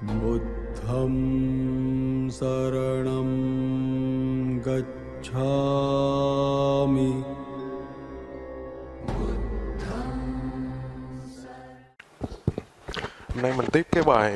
Buddham saranam gacchami. Hôm nay mình tiếp cái bài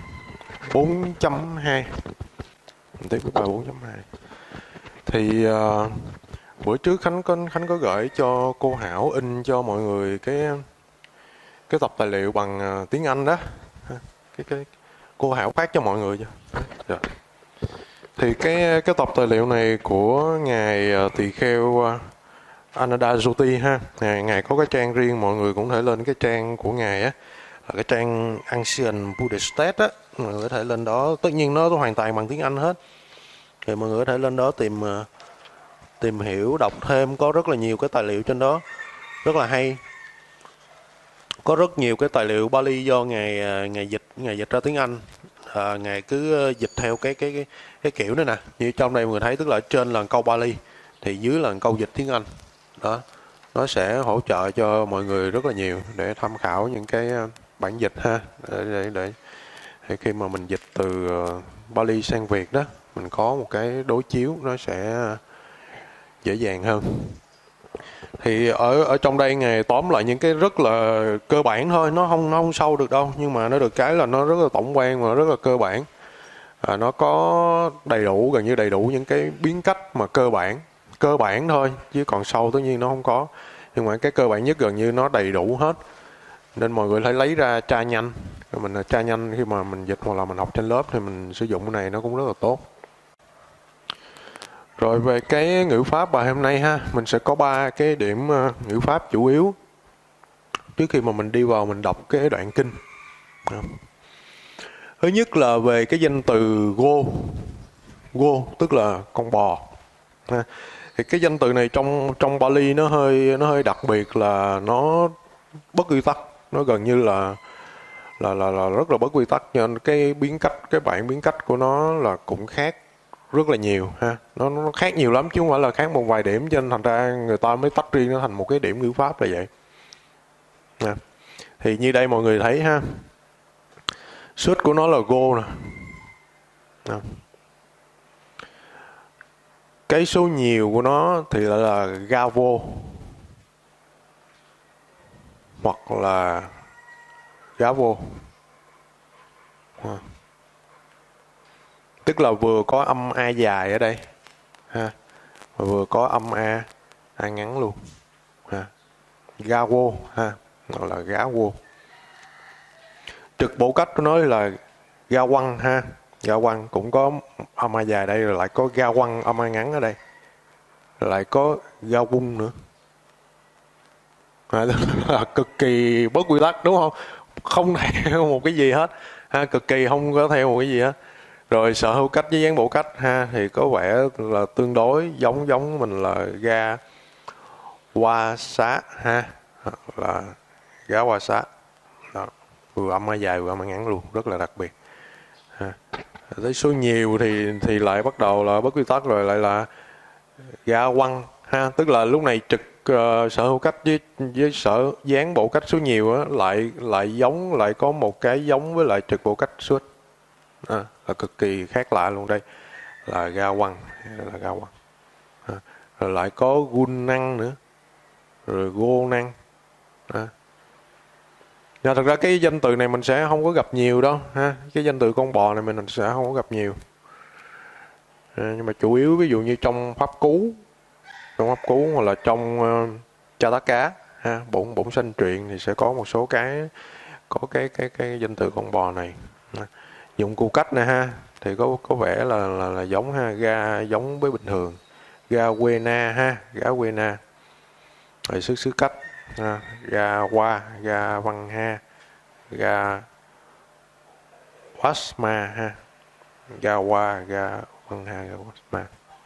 4.2. Mình tiếp cái bài 4.2. Thì bữa trước Khánh có gửi cho cô Hảo in cho mọi người cái tập tài liệu bằng tiếng Anh đó. Cái cô Hảo phát cho mọi người chưa? Rồi. Thì cái tập tài liệu này của ngài tỳ kheo Ananda Jyoti ha. Ngài có cái trang riêng, mọi người cũng thể lên cái trang của ngài á, là cái trang Ancient Buddhist Text á, mọi người có thể lên đó. Tất nhiên nó hoàn toàn bằng tiếng Anh hết, thì mọi người có thể lên đó tìm hiểu, đọc thêm. Có rất là nhiều cái tài liệu trên đó rất là hay. Có rất nhiều cái tài liệu Bali do ngài dịch ra tiếng Anh. Ngài cứ dịch theo cái kiểu này nè, như trong đây mọi người thấy, tức là trên là câu Bali thì dưới là câu dịch tiếng Anh đó. Nó sẽ hỗ trợ cho mọi người rất là nhiều để tham khảo những cái bản dịch ha, để khi mà mình dịch từ Bali sang Việt đó, mình có một cái đối chiếu, nó sẽ dễ dàng hơn. Thì ở trong đây ngài tóm lại những cái rất là cơ bản thôi, nó không sâu được đâu, nhưng mà nó được cái là nó rất là tổng quan và rất là cơ bản. Nó có đầy đủ, gần như đầy đủ những cái biến cách mà cơ bản thôi, chứ còn sâu tất nhiên nó không có, nhưng mà cái cơ bản nhất gần như nó đầy đủ hết, nên mọi người phải lấy ra tra nhanh. Mình tra nhanh khi mà mình dịch hoặc là mình học trên lớp thì mình sử dụng cái này nó cũng rất là tốt. Rồi về cái ngữ pháp bài hôm nay ha, mình sẽ có 3 cái điểm ngữ pháp chủ yếu trước khi mà mình đi vào mình đọc cái đoạn kinh. Thứ nhất là về cái danh từ go, tức là con bò. Thì cái danh từ này trong Bali nó hơi đặc biệt, là nó bất quy tắc, nó gần như là rất là bất quy tắc, cho nên cái bản biến cách của nó là cũng khác rất là nhiều ha. Nó khác nhiều lắm chứ không phải là khác một vài điểm, cho nên thành ra người ta mới tách riêng nó thành một cái điểm ngữ pháp là vậy. Thì như đây mọi người thấy ha, suất của nó là go nè. Cái số nhiều của nó thì là gavo hoặc là gavo. Tức là vừa có âm A dài ở đây ha, và vừa có âm A ngắn luôn ha. Gavo ha, gọi là gavo. Trực bổ cách của nó là ga quăng ha. Ga quăng cũng có âm A dài đây, rồi lại có ga quăng âm A ngắn ở đây, lại có ga vung nữa. Là cực kỳ bất quy tắc đúng không? Không theo một cái gì hết ha, cực kỳ không có theo một cái gì hết. Rồi sở hữu cách với dáng bộ cách ha, thì có vẻ là tương đối giống mình là ga qua xá ha, là ga qua xá đó, vừa âm A dài vừa âm A ngắn luôn, rất là đặc biệt ha. Tới số nhiều thì lại bắt đầu là bất quy tắc rồi, lại là ga quăng ha, tức là lúc này trực sở hữu cách với sở dáng bộ cách số nhiều á, lại có một cái giống với lại trực bộ cách suất, là cực kỳ khác lạ luôn. Đây là ga quăng, rồi lại có gun năng nữa, rồi gô năng. Thật ra cái danh từ này mình sẽ không có gặp nhiều đâu ha, cái danh từ con bò này mình sẽ không có gặp nhiều. Nhưng mà chủ yếu ví dụ như trong pháp cú hoặc là trong Chataka ha, bổn sanh truyện, thì sẽ có một số cái danh từ con bò này. Dụng cụ cách này ha, thì có vẻ là giống ha, ga giống với bình thường, ga quena ha, gá quena. Rồi xứ cách ha, ga qua, ga văn ha, ga wasma ha, ga qua, ga văn ha, ga wasma.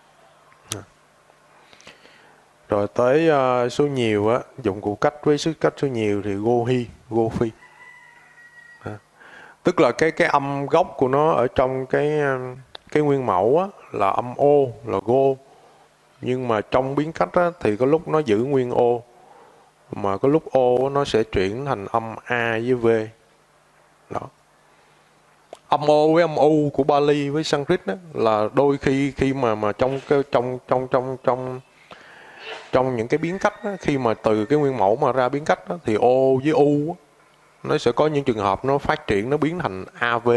Rồi tới số nhiều á, dụng cụ cách với xứ cách số nhiều thì go phi. Tức là cái âm gốc của nó ở trong cái nguyên mẫu á, là âm ô, là go, nhưng mà trong biến cách á, thì có lúc nó giữ nguyên ô, mà có lúc ô nó sẽ chuyển thành âm A với V đó. âm ô với âm u của Pali với Sanskrit đó, là đôi khi mà trong những cái biến cách đó, khi mà từ cái nguyên mẫu mà ra biến cách đó, thì ô với u đó, nó sẽ có những trường hợp nó phát triển, nó biến thành AV.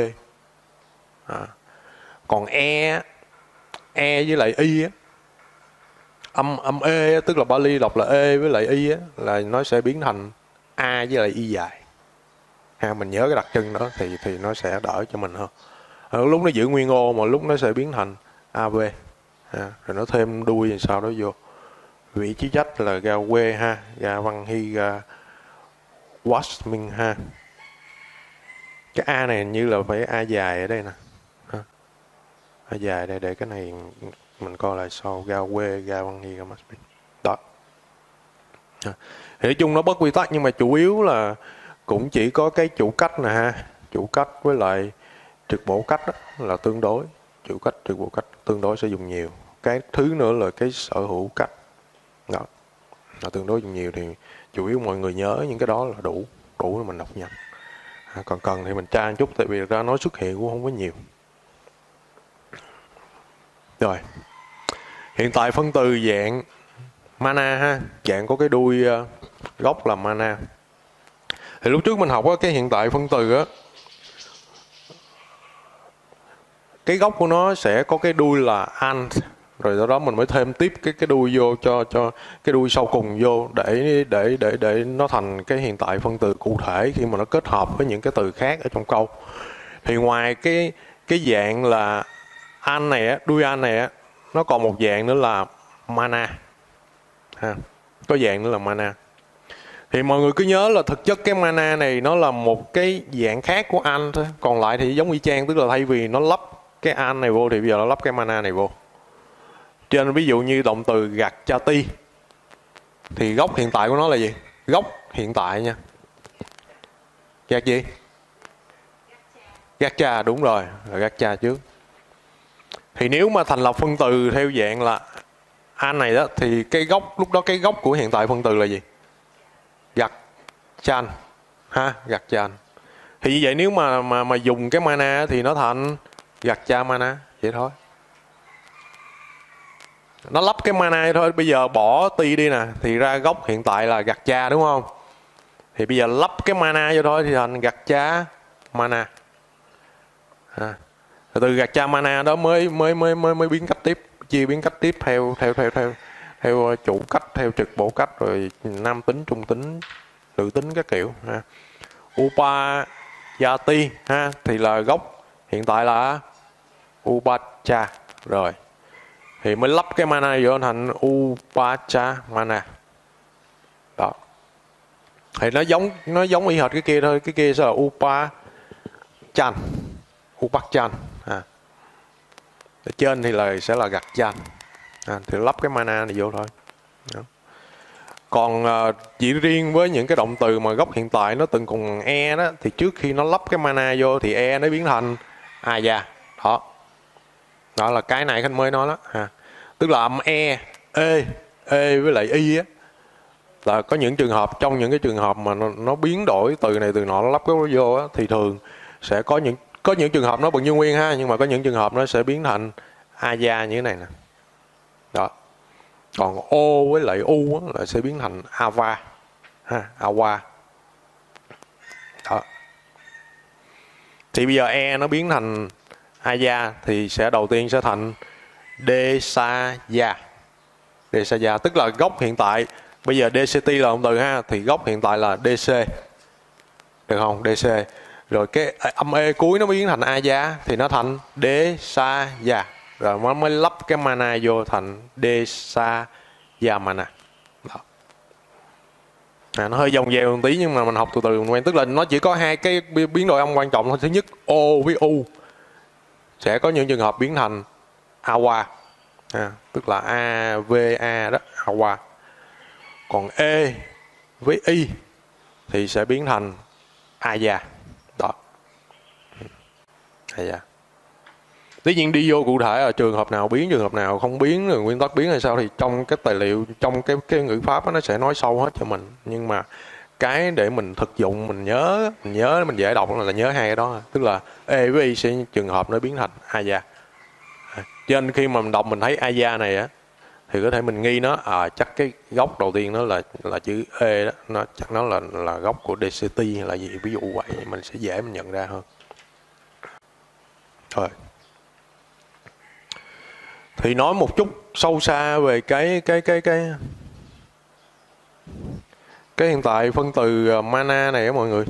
Còn e với lại y á, âm e tức là Pali đọc là e với lại y á, là nó sẽ biến thành a với lại y dài. Mình nhớ cái đặc trưng đó thì nó sẽ đỡ cho mình hơn. Lúc nó giữ nguyên ô mà lúc nó sẽ biến thành AV. Rồi nó thêm đuôi rồi sau đó vô. Vị trí trách là ga quê ha, ga văn hy, ga wash minh ha. Cái a này như là phải a dài ở đây nè. A dài đây, để cái này mình coi lại sau. Ga quê, ga văn hy, ga wash minh. Đó. Thì nói chung nó bất quy tắc, nhưng mà chủ yếu là cũng chỉ có cái chủ cách nè ha. Chủ cách với lại trực bổ cách đó là tương đối. Chủ cách, trực bổ cách tương đối sẽ dùng nhiều. Cái thứ nữa là cái sở hữu cách. Đó. Là tương đối dùng nhiều, thì chủ yếu mọi người nhớ những cái đó là đủ để mình đọc nhanh. Còn cần thì mình tra một chút, tại vì ra nó xuất hiện cũng không có nhiều. Rồi. Hiện tại phân từ dạng mana ha, dạng có cái đuôi gốc là mana. Thì lúc trước mình học á, cái hiện tại phân từ á, cái gốc của nó sẽ có cái đuôi là ant, rồi sau đó mình mới thêm tiếp cái đuôi vô cho cái đuôi sau cùng vô để nó thành cái hiện tại phân từ cụ thể khi mà nó kết hợp với những cái từ khác ở trong câu. Thì ngoài cái dạng là an này á, đuôi an này á, nó còn một dạng nữa là mana ha. Có dạng nữa là mana. Thì mọi người cứ nhớ là thực chất cái mana này nó là một cái dạng khác của an thôi. Còn lại thì giống y chang, tức là thay vì nó lắp cái an này vô thì bây giờ nó lắp cái mana này vô. Cho nên ví dụ như động từ gặt chati thì gốc hiện tại của nó là gì? Gốc hiện tại nha. Gặt gì? Gặt cha, đúng rồi, là gặt cha trước. Thì nếu mà thành lập phân từ theo dạng là an này đó, thì cái gốc, lúc đó cái gốc của hiện tại phân từ là gì? Gặt chan ha, gặt chan. Thì như vậy nếu mà dùng cái mana thì nó thành gặt cha mana, vậy thôi. Nó lắp cái mana thôi. Bây giờ bỏ ti đi nè, thì ra gốc hiện tại là gặt cha, đúng không? Thì bây giờ lắp cái mana vô thôi thì thành gặt cha mana. Từ gặt cha mana đó mới biến cách tiếp, chia biến cách tiếp theo chủ cách, theo trực bổ cách, rồi nam tính, trung tính, nữ tính các kiểu ha. Upajati ha, thì là gốc hiện tại là upacha, rồi thì mới lắp cái mana vô thành upacha mana. Đó. Thì nó giống y hệt cái kia thôi, cái kia sẽ là upachan, upachan ha. Ở trên thì sẽ là gặt chan. Thì lắp cái mana này vô thôi. Đó. Còn chỉ riêng với những cái động từ mà gốc hiện tại nó từng cùng e đó, thì trước khi nó lắp cái mana vô thì e nó biến thành aya. Đó là cái này Khanh mới nói đó ha. Tức là âm e với lại y á, là có những trường hợp, trong những cái trường hợp mà nó biến đổi từ này từ nọ, nó lắp cái vô á, thì thường sẽ có những trường hợp nó bằng như nguyên ha, nhưng mà có những trường hợp nó sẽ biến thành aya như thế này nè. Đó. Còn o với lại u á, là sẽ biến thành ava ha, awa. Đó. Thì bây giờ e nó biến thành aya thì sẽ đầu tiên sẽ thành desaya. Desaya tức là gốc hiện tại, bây giờ dct là động từ ha, thì gốc hiện tại là dc, được không? Dc. Rồi cái âm e cuối nó biến thành aya thì nó thành desaya, rồi nó mới lắp cái mana vô thành desaya mana. Đó. Nó hơi vòng vèo một tí, nhưng mà mình học từ từ mình quen. Tức là nó chỉ có hai cái biến đổi âm quan trọng thôi. Thứ nhất, o với u sẽ có những trường hợp biến thành awa, tức là ava đó, awa. Còn e với y thì sẽ biến thành aya. Đó. Aya. Tuy nhiên đi vô cụ thể là trường hợp nào biến, trường hợp nào không biến, rồi nguyên tắc biến hay sao thì trong cái tài liệu, trong cái ngữ pháp đó, nó sẽ nói sâu hết cho mình. Nhưng mà cái để mình thực dụng, mình nhớ mình dễ đọc là nhớ hai cái đó, tức là E với I sẽ trường hợp nó biến thành aya. Cho nên khi mà mình đọc mình thấy aya này á thì có thể mình nghi nó chắc cái gốc đầu tiên nó là chữ E đó, nó chắc nó là gốc của DCT hay là gì, ví dụ vậy mình sẽ dễ mình nhận ra hơn. Rồi. Thì nói một chút sâu xa về cái hiện tại phân từ mana này á mọi người.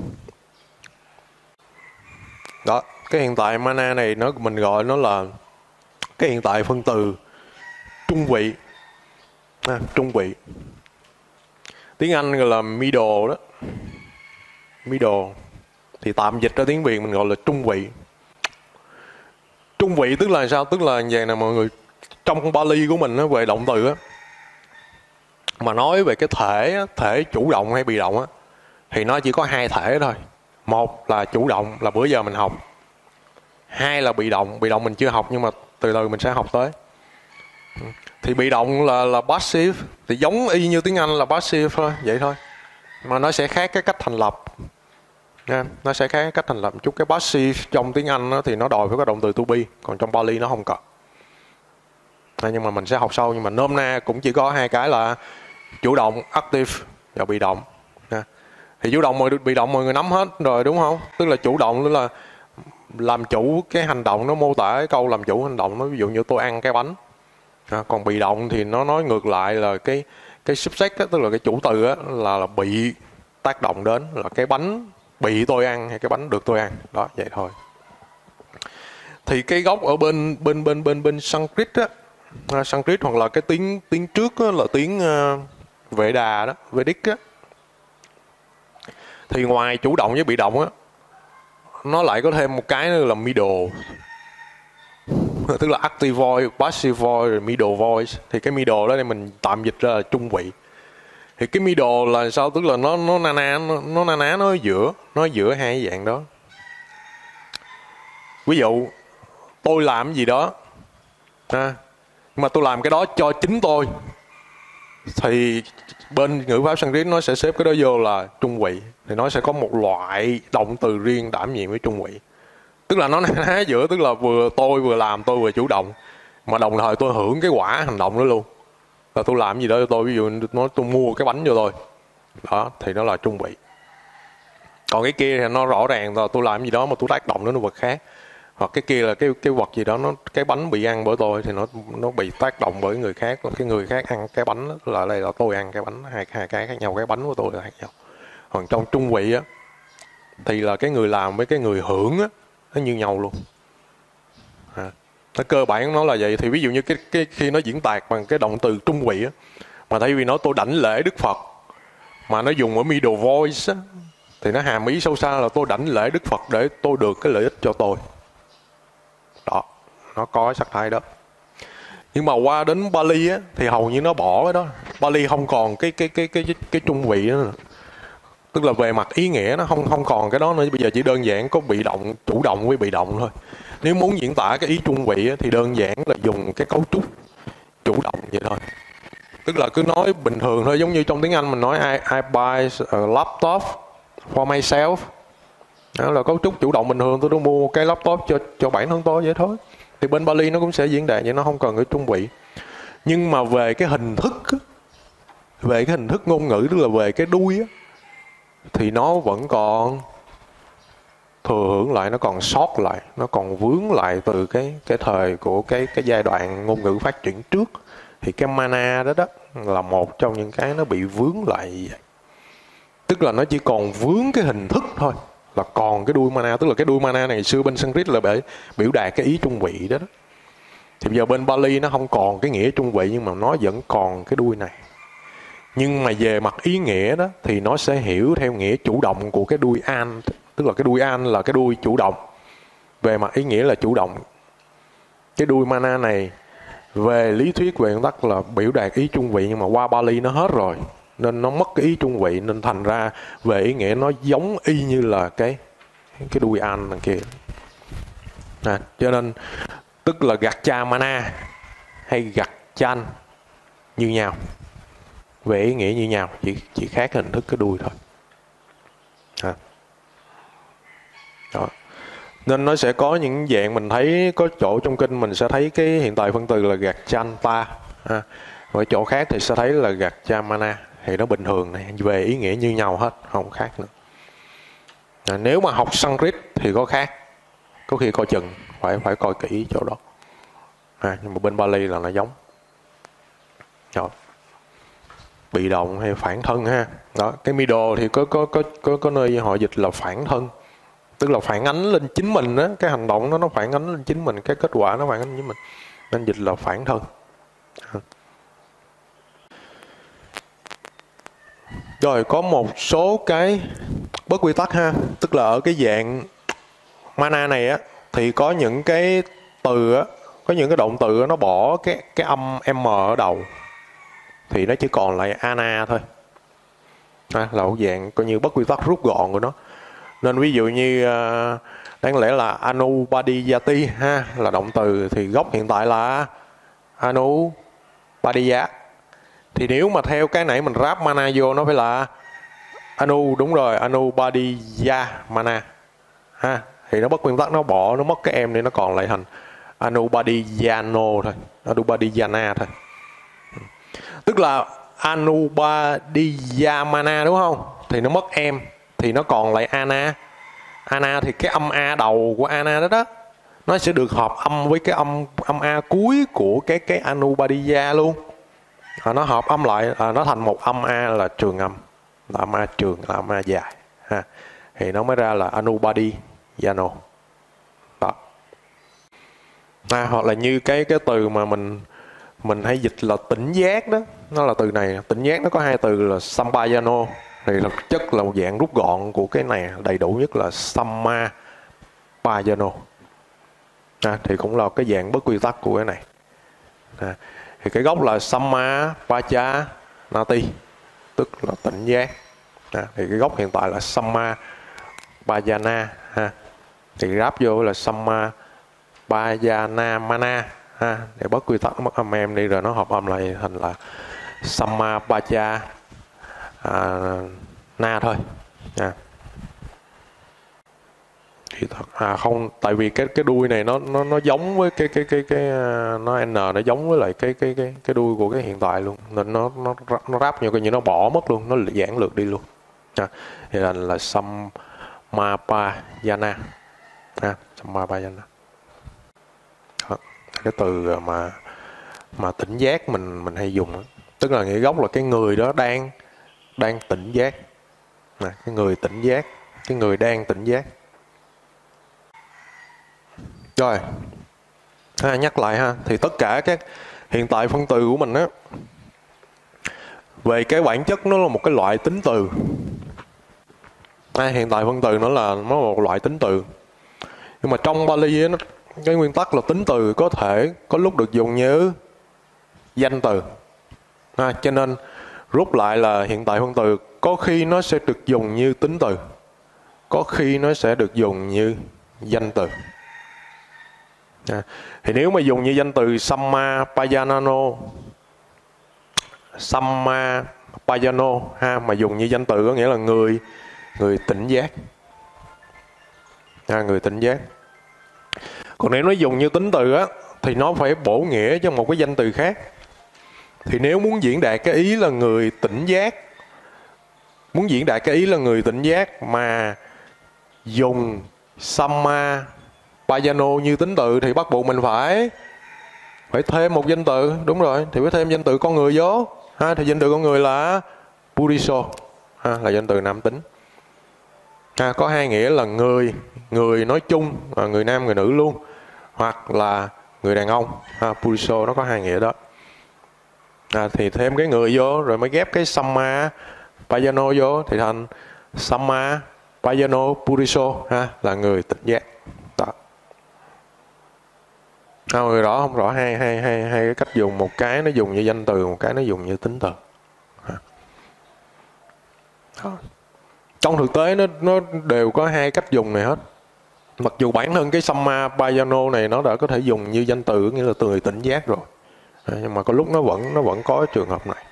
Đó, cái hiện tại mana này mình gọi nó là cái hiện tại phân từ trung vị. Trung vị. Tiếng Anh gọi là middle đó. Middle. Thì tạm dịch ra tiếng Việt mình gọi là trung vị. Trung vị tức là sao? Tức là vậy nè mọi người. Trong Pali của mình về động từ á, mà nói về cái thể chủ động hay bị động á, thì nó chỉ có hai thể thôi. Một là chủ động là bữa giờ mình học. Hai là bị động mình chưa học nhưng mà từ từ mình sẽ học tới. Thì bị động là passive, thì giống y như tiếng Anh là passive thôi, vậy thôi. Mà nó sẽ khác cái cách thành lập. Nó sẽ khác cái cách thành lập chút. Cái passive trong tiếng Anh đó, thì nó đòi phải có động từ to be, còn trong Pali nó không có. Nhưng mà mình sẽ học sau, nhưng mà nôm na cũng chỉ có hai cái là chủ động active và bị động. Thì chủ động bị động mọi người nắm hết rồi đúng không? Tức là chủ động tức là làm chủ cái hành động, nó mô tả cái câu làm chủ hành động, nó ví dụ như tôi ăn cái bánh. Còn bị động thì nó nói ngược lại là cái subject đó, tức là cái chủ từ đó, là bị tác động đến, là cái bánh bị tôi ăn hay cái bánh được tôi ăn. Đó, vậy thôi. Thì cái gốc ở bên Sanskrit á, Sanskrit hoặc là cái tiếng trước đó, là tiếng Vệ Đà đó, Vedic á, thì ngoài chủ động với bị động á, nó lại có thêm một cái nữa là middle. Tức là active voice, passive voice, rồi middle voice. Thì cái middle đó thì mình tạm dịch ra là trung vị. Thì cái middle là sao? Tức là nó na ná nó giữa hai dạng đó. Ví dụ tôi làm cái gì đó mà tôi làm cái đó cho chính tôi, thì bên ngữ pháp Sanskrit nó sẽ xếp cái đó vô là trung vị. Thì nó sẽ có một loại động từ riêng đảm nhiệm với trung vị. Tức là nó na ná giữa, tức là tôi vừa làm, tôi vừa chủ động, mà đồng thời tôi hưởng cái quả hành động đó luôn. Là tôi làm gì đó cho tôi, ví dụ tôi mua cái bánh cho tôi. Đó, thì nó là trung vị. Còn cái kia thì nó rõ ràng là tôi làm gì đó mà tôi tác động đến vật khác. Hoặc cái kia là cái vật gì đó, cái bánh bị ăn bởi tôi thì nó bị tác động bởi người khác. Cái người khác ăn cái bánh đó, là đây là tôi ăn cái bánh, hai cái khác nhau, cái bánh của tôi là khác nhau. Còn trong trung vị á, thì là cái người làm với cái người hưởng á, nó như nhau luôn. Nó cơ bản nó là vậy. Thì ví dụ như cái khi nó diễn tạc bằng cái động từ trung vị á, mà thay vì nói tôi đảnh lễ Đức Phật mà nó dùng ở middle voice á, thì nó hàm ý sâu xa là tôi đảnh lễ Đức Phật để tôi được cái lợi ích cho tôi. Đó, nó có cái sắc thái đó. Nhưng mà qua đến Pali á, thì hầu như nó bỏ cái đó. Pali không còn cái trung vị nữa. Tức là về mặt ý nghĩa nó không còn cái đó nữa. Bây giờ chỉ đơn giản có bị động, chủ động với bị động thôi. Nếu muốn diễn tả cái ý trung vị á, thì đơn giản là dùng cái cấu trúc chủ động vậy thôi. Tức là cứ nói bình thường thôi, giống như trong tiếng Anh mình nói I buy a laptop for myself. Đó là cấu trúc chủ động bình thường, tôi mua cái laptop cho bản thân tôi vậy thôi. Thì bên Pali nó cũng sẽ diễn đạt vậy, nó không cần cái trung vị. Nhưng mà về cái hình thức á, về cái hình thức ngôn ngữ, tức là về cái đuôi á, thì nó vẫn còn thừa hưởng lại, nó còn sót lại, nó còn vướng lại từ cái thời của cái giai đoạn ngôn ngữ phát triển trước. Thì cái mana đó là một trong những cái nó bị vướng lại vậy. Tức là nó chỉ còn vướng cái hình thức thôi, là còn cái đuôi mana. Tức là cái đuôi mana này xưa bên Sanskrit là để biểu đạt cái ý trung vị đó. Thì bây giờ bên Pali nó không còn cái nghĩa trung vị, nhưng mà nó vẫn còn cái đuôi này. Nhưng mà về mặt ý nghĩa đó thì nó sẽ hiểu theo nghĩa chủ động của cái đuôi an. Tức là cái đuôi an là cái đuôi chủ động. Về mặt ý nghĩa là chủ động. Cái đuôi mana này về lý thuyết, về nguyên tắc là biểu đạt ý trung vị, nhưng mà qua Pali nó hết rồi, nên nó mất cái ý trung vị, nên thành ra về ý nghĩa nó giống y như là cái đuôi an đằng kia. Cho nên tức là gặt cha mana hay gặt chan như nhau, về ý nghĩa như nhau, chỉ khác hình thức cái đuôi thôi. Đó. Nên nó sẽ có những dạng mình thấy có chỗ trong kinh mình sẽ thấy cái hiện tại phân từ là gạt chanta, ở chỗ khác thì sẽ thấy là gạt chamana, thì nó bình thường này, về ý nghĩa như nhau hết, không khác nữa. Nếu mà học Sanskrit thì có khác, có khi coi chừng phải coi kỹ chỗ đó, nhưng mà bên Bali là nó giống. Đó. Bị động hay phản thân ha. Đó, cái middle thì có nơi họ dịch là phản thân, tức là phản ánh lên chính mình á, cái hành động đó nó phản ánh lên chính mình, cái kết quả nó phản ánh lên chính mình, nên dịch là phản thân. Rồi có một số cái bất quy tắc ha, tức là ở cái dạng mana này á thì có những cái từ á, có những cái động từ á, nó bỏ cái âm m ở đầu thì nó chỉ còn lại ana thôi, là một dạng coi như bất quy tắc rút gọn của nó. Nên ví dụ như đáng lẽ là anupadiyati ha, là động từ thì gốc hiện tại là anupadiya, thì nếu mà theo cái nãy mình ráp mana vô nó phải là đúng rồi, anupadiya mana ha, thì nó bất quy tắc, nó bỏ, nó mất cái em đi, nó còn lại thành anupadiyano thôi, anupadiyana thôi. Tức là anupadiya đúng không, thì nó mất em thì nó còn lại ana. Ana thì cái âm a đầu của ana đó nó sẽ được hợp âm với cái âm a cuối của cái anupadiya luôn, nó hợp âm lại, nó thành một âm a là trường âm, là âm a trường, là âm a dài ha, thì nó mới ra là anupadiyano đó. Hoặc là như cái từ mà mình hay dịch là tỉnh giác đó, nó là từ này. Tỉnh giác nó có hai từ là sampayano, thì thực chất là một dạng rút gọn của cái này, đầy đủ nhất là sammapayano, thì cũng là cái dạng bất quy tắc của cái này. Thì cái gốc là sammapachanati, tức là tỉnh giác, thì cái gốc hiện tại là sammapayana ha, thì ráp vô là sammapayanamana ha, để bất quy tắc nó mất âm em đi rồi nó hợp âm lại thành là sammapachana thôi. Thì thật không, tại vì cái đuôi này nó giống với cái nó n, nó giống với lại cái đuôi của cái hiện tại luôn, nên nó ráp nhiều, coi như nó bỏ mất luôn, nó giản lược đi luôn. Thì là sammapayana sammapayana. Cái từ mà tỉnh giác mình hay dùng đó. Tức là nghĩa gốc là cái người đó đang tỉnh giác, cái người tỉnh giác, cái người đang tỉnh giác. Rồi nhắc lại ha, thì tất cả các hiện tại phân từ của mình á, về cái bản chất nó là một cái loại tính từ. Hiện tại phân từ nó là một loại tính từ, nhưng mà trong Bali ấy, cái nguyên tắc là tính từ có thể có lúc được dùng như danh từ, cho nên rút lại là hiện tại phân từ có khi nó sẽ được dùng như tính từ, có khi nó sẽ được dùng như danh từ. Thì nếu mà dùng như danh từ sammapayano ha, mà dùng như danh từ có nghĩa là người tỉnh giác, người tỉnh giác. Còn nếu nó dùng như tính từ á thì nó phải bổ nghĩa cho một cái danh từ khác. Thì nếu muốn diễn đạt cái ý là người tỉnh giác, muốn diễn đạt cái ý là người tỉnh giác mà dùng sammapayano như tính từ thì bắt buộc mình phải thêm một danh từ. Đúng rồi, thì phải thêm danh từ con người vô thì danh từ con người là puriso là danh từ nam tính. Có hai nghĩa là người nói chung, người nam người nữ luôn, hoặc là người đàn ông. Puriso nó có hai nghĩa đó. Thì thêm cái người vô rồi mới ghép cái sammapayano vô thì thành sammapayano puriso là người tỉnh giác đó. Người rõ không rõ hai cái cách dùng, một cái nó dùng như danh từ, một cái nó dùng như tính từ. Trong thực tế nó đều có hai cách dùng này hết. Mặc dù bản thân cái sammapayano này nó đã có thể dùng như danh từ, nghĩa là từ người tỉnh giác rồi, nhưng mà có lúc nó vẫn có trường hợp này.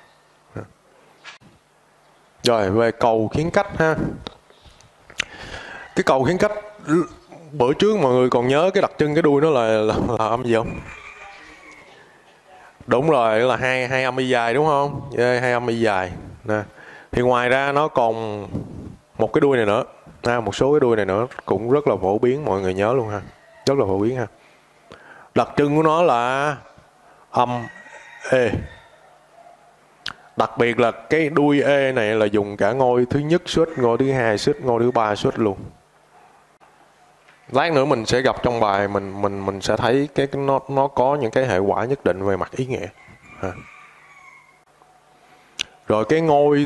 Rồi về cầu khiến cách ha. Cái cầu khiến cách bữa trước mọi người còn nhớ cái đặc trưng cái đuôi nó là âm gì không? Đúng rồi, là hai âm y dài đúng không? Hai âm y dài nè. Thì ngoài ra nó còn một cái đuôi này nữa, một số cái đuôi này nữa cũng rất là phổ biến, mọi người nhớ luôn ha, rất là phổ biến ha. Đặc trưng của nó là âm e. Đặc biệt là cái đuôi e này là dùng cả ngôi thứ nhất xuất, ngôi thứ hai xuất, ngôi thứ ba xuất luôn. Lát nữa mình sẽ gặp trong bài, mình sẽ thấy cái nó có những cái hệ quả nhất định về mặt ý nghĩa. Rồi cái ngôi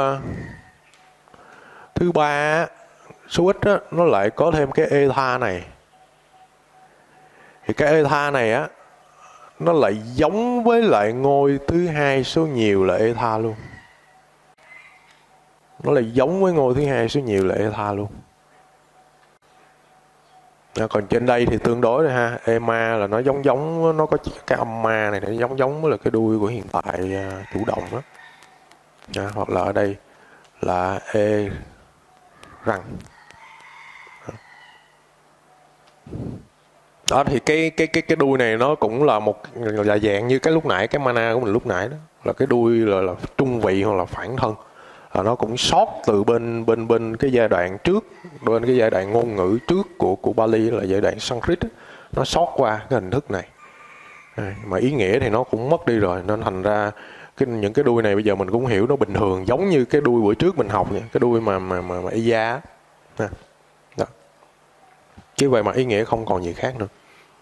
thứ ba số ít á, nó lại có thêm cái eta này. Thì cái eta này á, nó lại giống với lại ngôi thứ hai số nhiều là eta luôn. Nó lại giống với ngôi thứ hai số nhiều là eta luôn. Còn trên đây thì tương đối rồi ha. Ema là nó giống, nó có cái âm ma này, nó giống với là cái đuôi của hiện tại chủ động đó. Hoặc là ở đây là e răng. Đó thì cái đuôi này nó cũng là một là dạng như cái lúc nãy, cái mana của mình lúc nãy đó, là cái đuôi là trung vị hoặc là phản thân. Nó cũng sót từ bên cái giai đoạn trước, bên cái giai đoạn ngôn ngữ trước của Bali là giai đoạn Sanskrit đó, nó sót qua cái hình thức này. Mà ý nghĩa thì nó cũng mất đi rồi, nên thành ra những cái đuôi này bây giờ mình cũng hiểu nó bình thường, giống như cái đuôi bữa trước mình học vậy, cái đuôi mà Iya đó. Chứ về mặt ý nghĩa không còn gì khác nữa.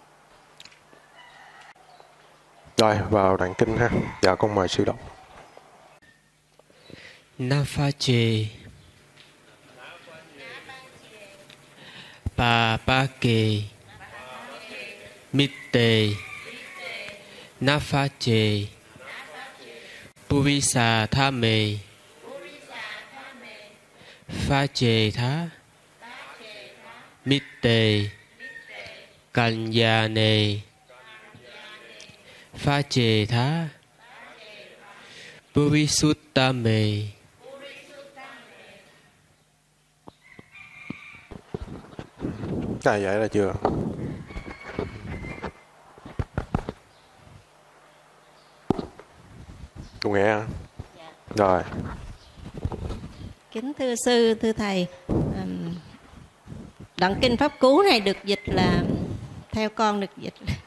Rồi vào đoạn kinh ha. Dạ con mời sư đọc. Nafache Papake Mitte Nafache Purisa Thame Phache Tha Mitte Kanyane Phache Tha Purisuttame. Vậy là chưa? Cô nghe hả? Dạ. Rồi. Kính thưa sư, thưa thầy, đoạn kinh pháp cú này được dịch là, theo con được dịch là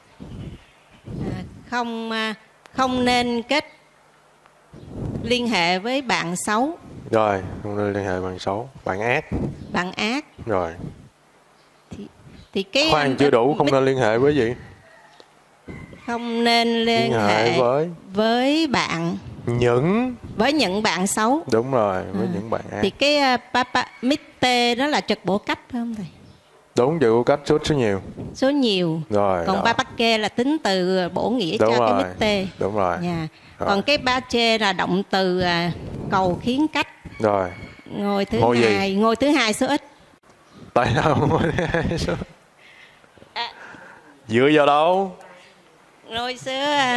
không nên kết liên hệ với bạn xấu. Rồi, không nên liên hệ bạn xấu, bạn ác. Bạn ác. Rồi. Thì cái khoan chưa đủ, không nên liên hệ với gì? Không nên liên hệ với bạn với những bạn xấu. Đúng rồi, với những bạn ác. Thì cái papa mitte đó là trực bổ cách phải không thầy? Đúng, trực bổ cách số nhiều. Số nhiều. Rồi. Còn papake là tính từ bổ nghĩa đúng cho rồi. Cái mitte. Đúng rồi. Dạ. Còn cái bache là động từ cầu khiến cách. Rồi. Ngôi thứ hai số ít. Tại sao ngôi thứ hai số ít? Dựa vào đâu? Ngôi số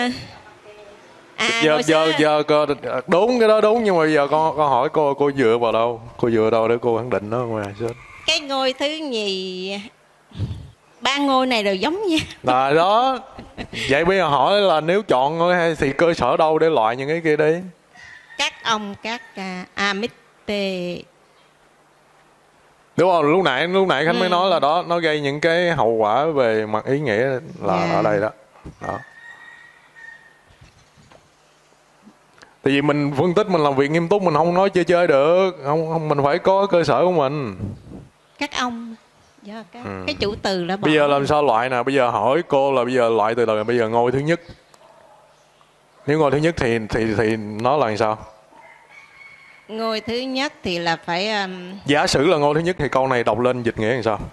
giờ đúng cái đó đúng, nhưng mà giờ con hỏi cô dựa vào đâu? Cô dựa đâu để cô khẳng định nó ngoài số ít? Cái ngôi thứ nhì, ba ngôi này đều giống nhau. Rồi đó. Vậy bây giờ hỏi là nếu chọn ngôi hai thì cơ sở đâu để loại những cái kia đi? Các ông các amitte. Đúng không? Lúc nãy Khánh mới nói là đó, nó gây những cái hậu quả về mặt ý nghĩa là ở đây đó. Đó. Tại vì mình phân tích, mình làm việc nghiêm túc, mình không nói chơi được, không mình phải có cơ sở của mình. Các ông, cái chủ từ là bỏ. Bây giờ làm sao loại nè? Bây giờ hỏi cô là bây giờ loại từ đầu, bây giờ ngôi thứ nhất. Nếu ngôi thứ nhất thì nó là làm sao? Ngôi thứ nhất thì là phải giả sử là ngôi thứ nhất thì câu này đọc lên dịch nghĩa làm sao?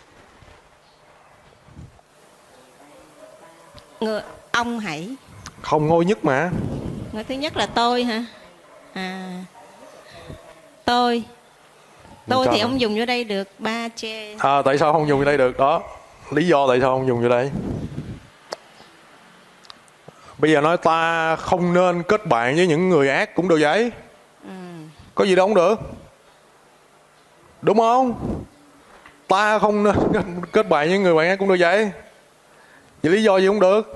Ông hãy. Không, ngôi nhất mà. Ngôi thứ nhất là tôi hả? Tôi thì ông dùng vô đây được ba che. Tại sao không dùng vô đây được? Đó, lý do tại sao không dùng vô đây. Bây giờ nói ta không nên kết bạn với những người ác cũng được vậy. Có gì đâu không được. Đúng không? ta không nên kết bạn với người bạn ác cũng được vậy. Vậy lý do gì không được?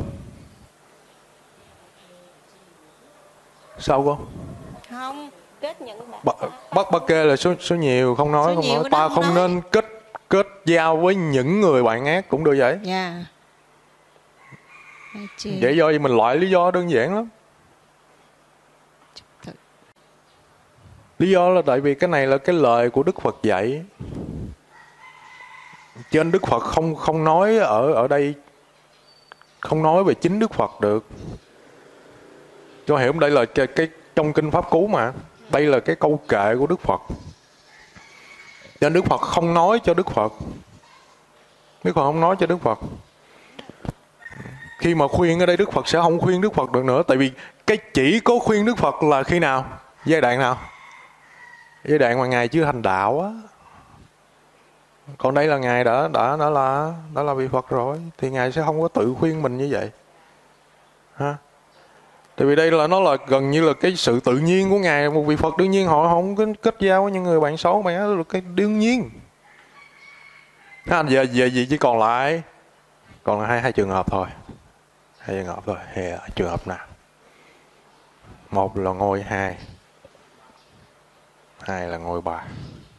Sao con? Không kết những Bắt ba kê là số nhiều, không nói. Số không nhiều nói. đó Ta không không nói. nên kết giao với những người bạn ác cũng được vậy. Dạ. Vậy do gì mình loại lý do đơn giản lắm. Lý do là tại vì cái này là cái lời của Đức Phật dạy. Cho nên Đức Phật không nói ở đây, không nói về chính Đức Phật được. Cho hiểu không? Đây là cái trong kinh Pháp Cú mà. Đây là cái câu kệ của Đức Phật. Cho nên Đức Phật không nói cho Đức Phật. Đức Phật không nói cho Đức Phật. Khi mà khuyên ở đây Đức Phật sẽ không khuyên Đức Phật được nữa. Tại vì cái chỉ có khuyên Đức Phật là khi nào? Giai đoạn nào? Giai đoạn mà Ngài chưa thành đạo á. Còn đây là Ngài đã là vị Phật rồi. Thì Ngài sẽ không có tự khuyên mình như vậy. Ha? Tại vì đây là nó là gần như là cái sự tự nhiên của Ngài. Một vị Phật đương nhiên họ không có kết giao với những người bạn xấu mà đó là cái đương nhiên. Giờ gì chỉ còn lại hai trường hợp thôi. Hai trường hợp thôi. Trường hợp nào? Một là ngôi 2, 2 là ngôi 3.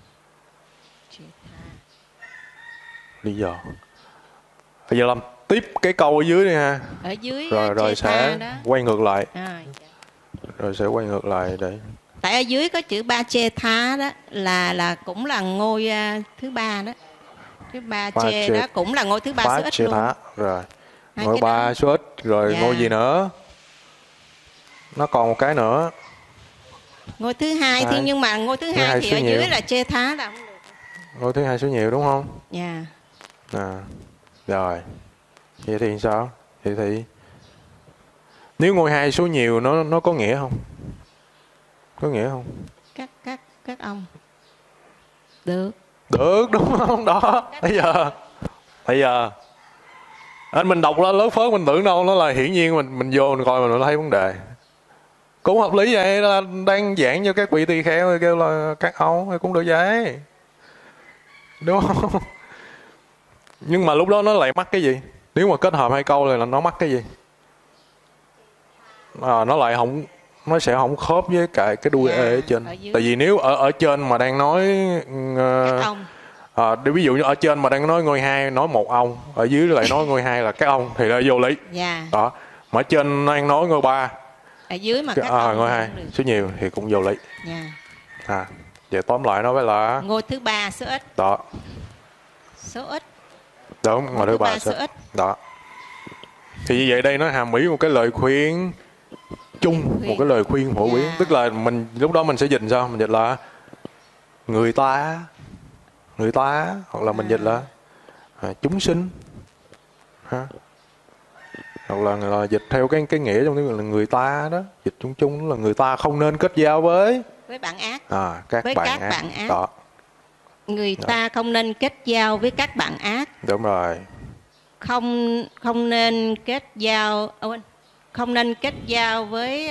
Lý do. Bây giờ làm tiếp cái câu ở dưới đi ha. Ở dưới rồi sẽ đó. quay ngược lại. Dạ. Rồi sẽ quay ngược lại để. Tại ở dưới có chữ ba chê tha đó là cũng là ngôi thứ 3 đó. Thứ 3 chê đó cũng là ngôi thứ 3 số ít luôn. Rồi. Ngôi 3 số ít rồi. Dạ. Ngôi gì nữa? Nó còn một cái nữa. Ngôi thứ 2 thì nhưng mà ngôi thứ 2 thì ở nhiều. dưới là chê tha là không được. Ngôi thứ 2 số nhiều đúng không? Dạ. Rồi. Vậy thì sao? Vậy thì nếu ngôi 2 số nhiều nó có nghĩa không? Có nghĩa không? Các ông. Được đúng không? Đó. Bây giờ anh mình đọc lên lớp phớt mình tưởng đâu nó là hiển nhiên, mình vô mình coi mình thấy vấn đề. Cũng hợp lý vậy, là đang giảng cho các vị tỳ kheo kêu là các ông cũng được vậy. Đúng không? Nhưng mà lúc đó nó lại mắc cái gì? Nếu mà kết hợp hai câu này là nó mắc cái gì? Nó lại không, nó sẽ không khớp với cái đuôi ê ở trên. Tại vì nếu ở trên mà đang nói ví dụ như ở trên mà đang nói ngôi 2 nói một ông, ở dưới lại nói ngôi 2 là các ông thì là vô lý. Đó. Mà ở trên đang nói ngôi 3, ở dưới mà các ông ngôi 2 số nhiều thì cũng vô lý. Vậy tóm lại nó phải là ngôi thứ 3 số ít. Đó. Số ít. Đúng, ngôi thứ 3 số ít. Đó. Thì như vậy đây nó hàm ý một cái lời khuyên chung, một cái lời khuyên phổ biến. Tức là mình lúc đó mình sẽ dịch sao? Mình dịch là người ta hoặc là mình dịch là chúng sinh, ha, hoặc là dịch theo cái nghĩa trong tiếng là người ta đó, dịch chung là người ta không nên kết giao với bạn ác, các bạn ác. Đó. Người ta không nên kết giao với các bạn ác. Đúng rồi. Không nên kết giao, không nên kết giao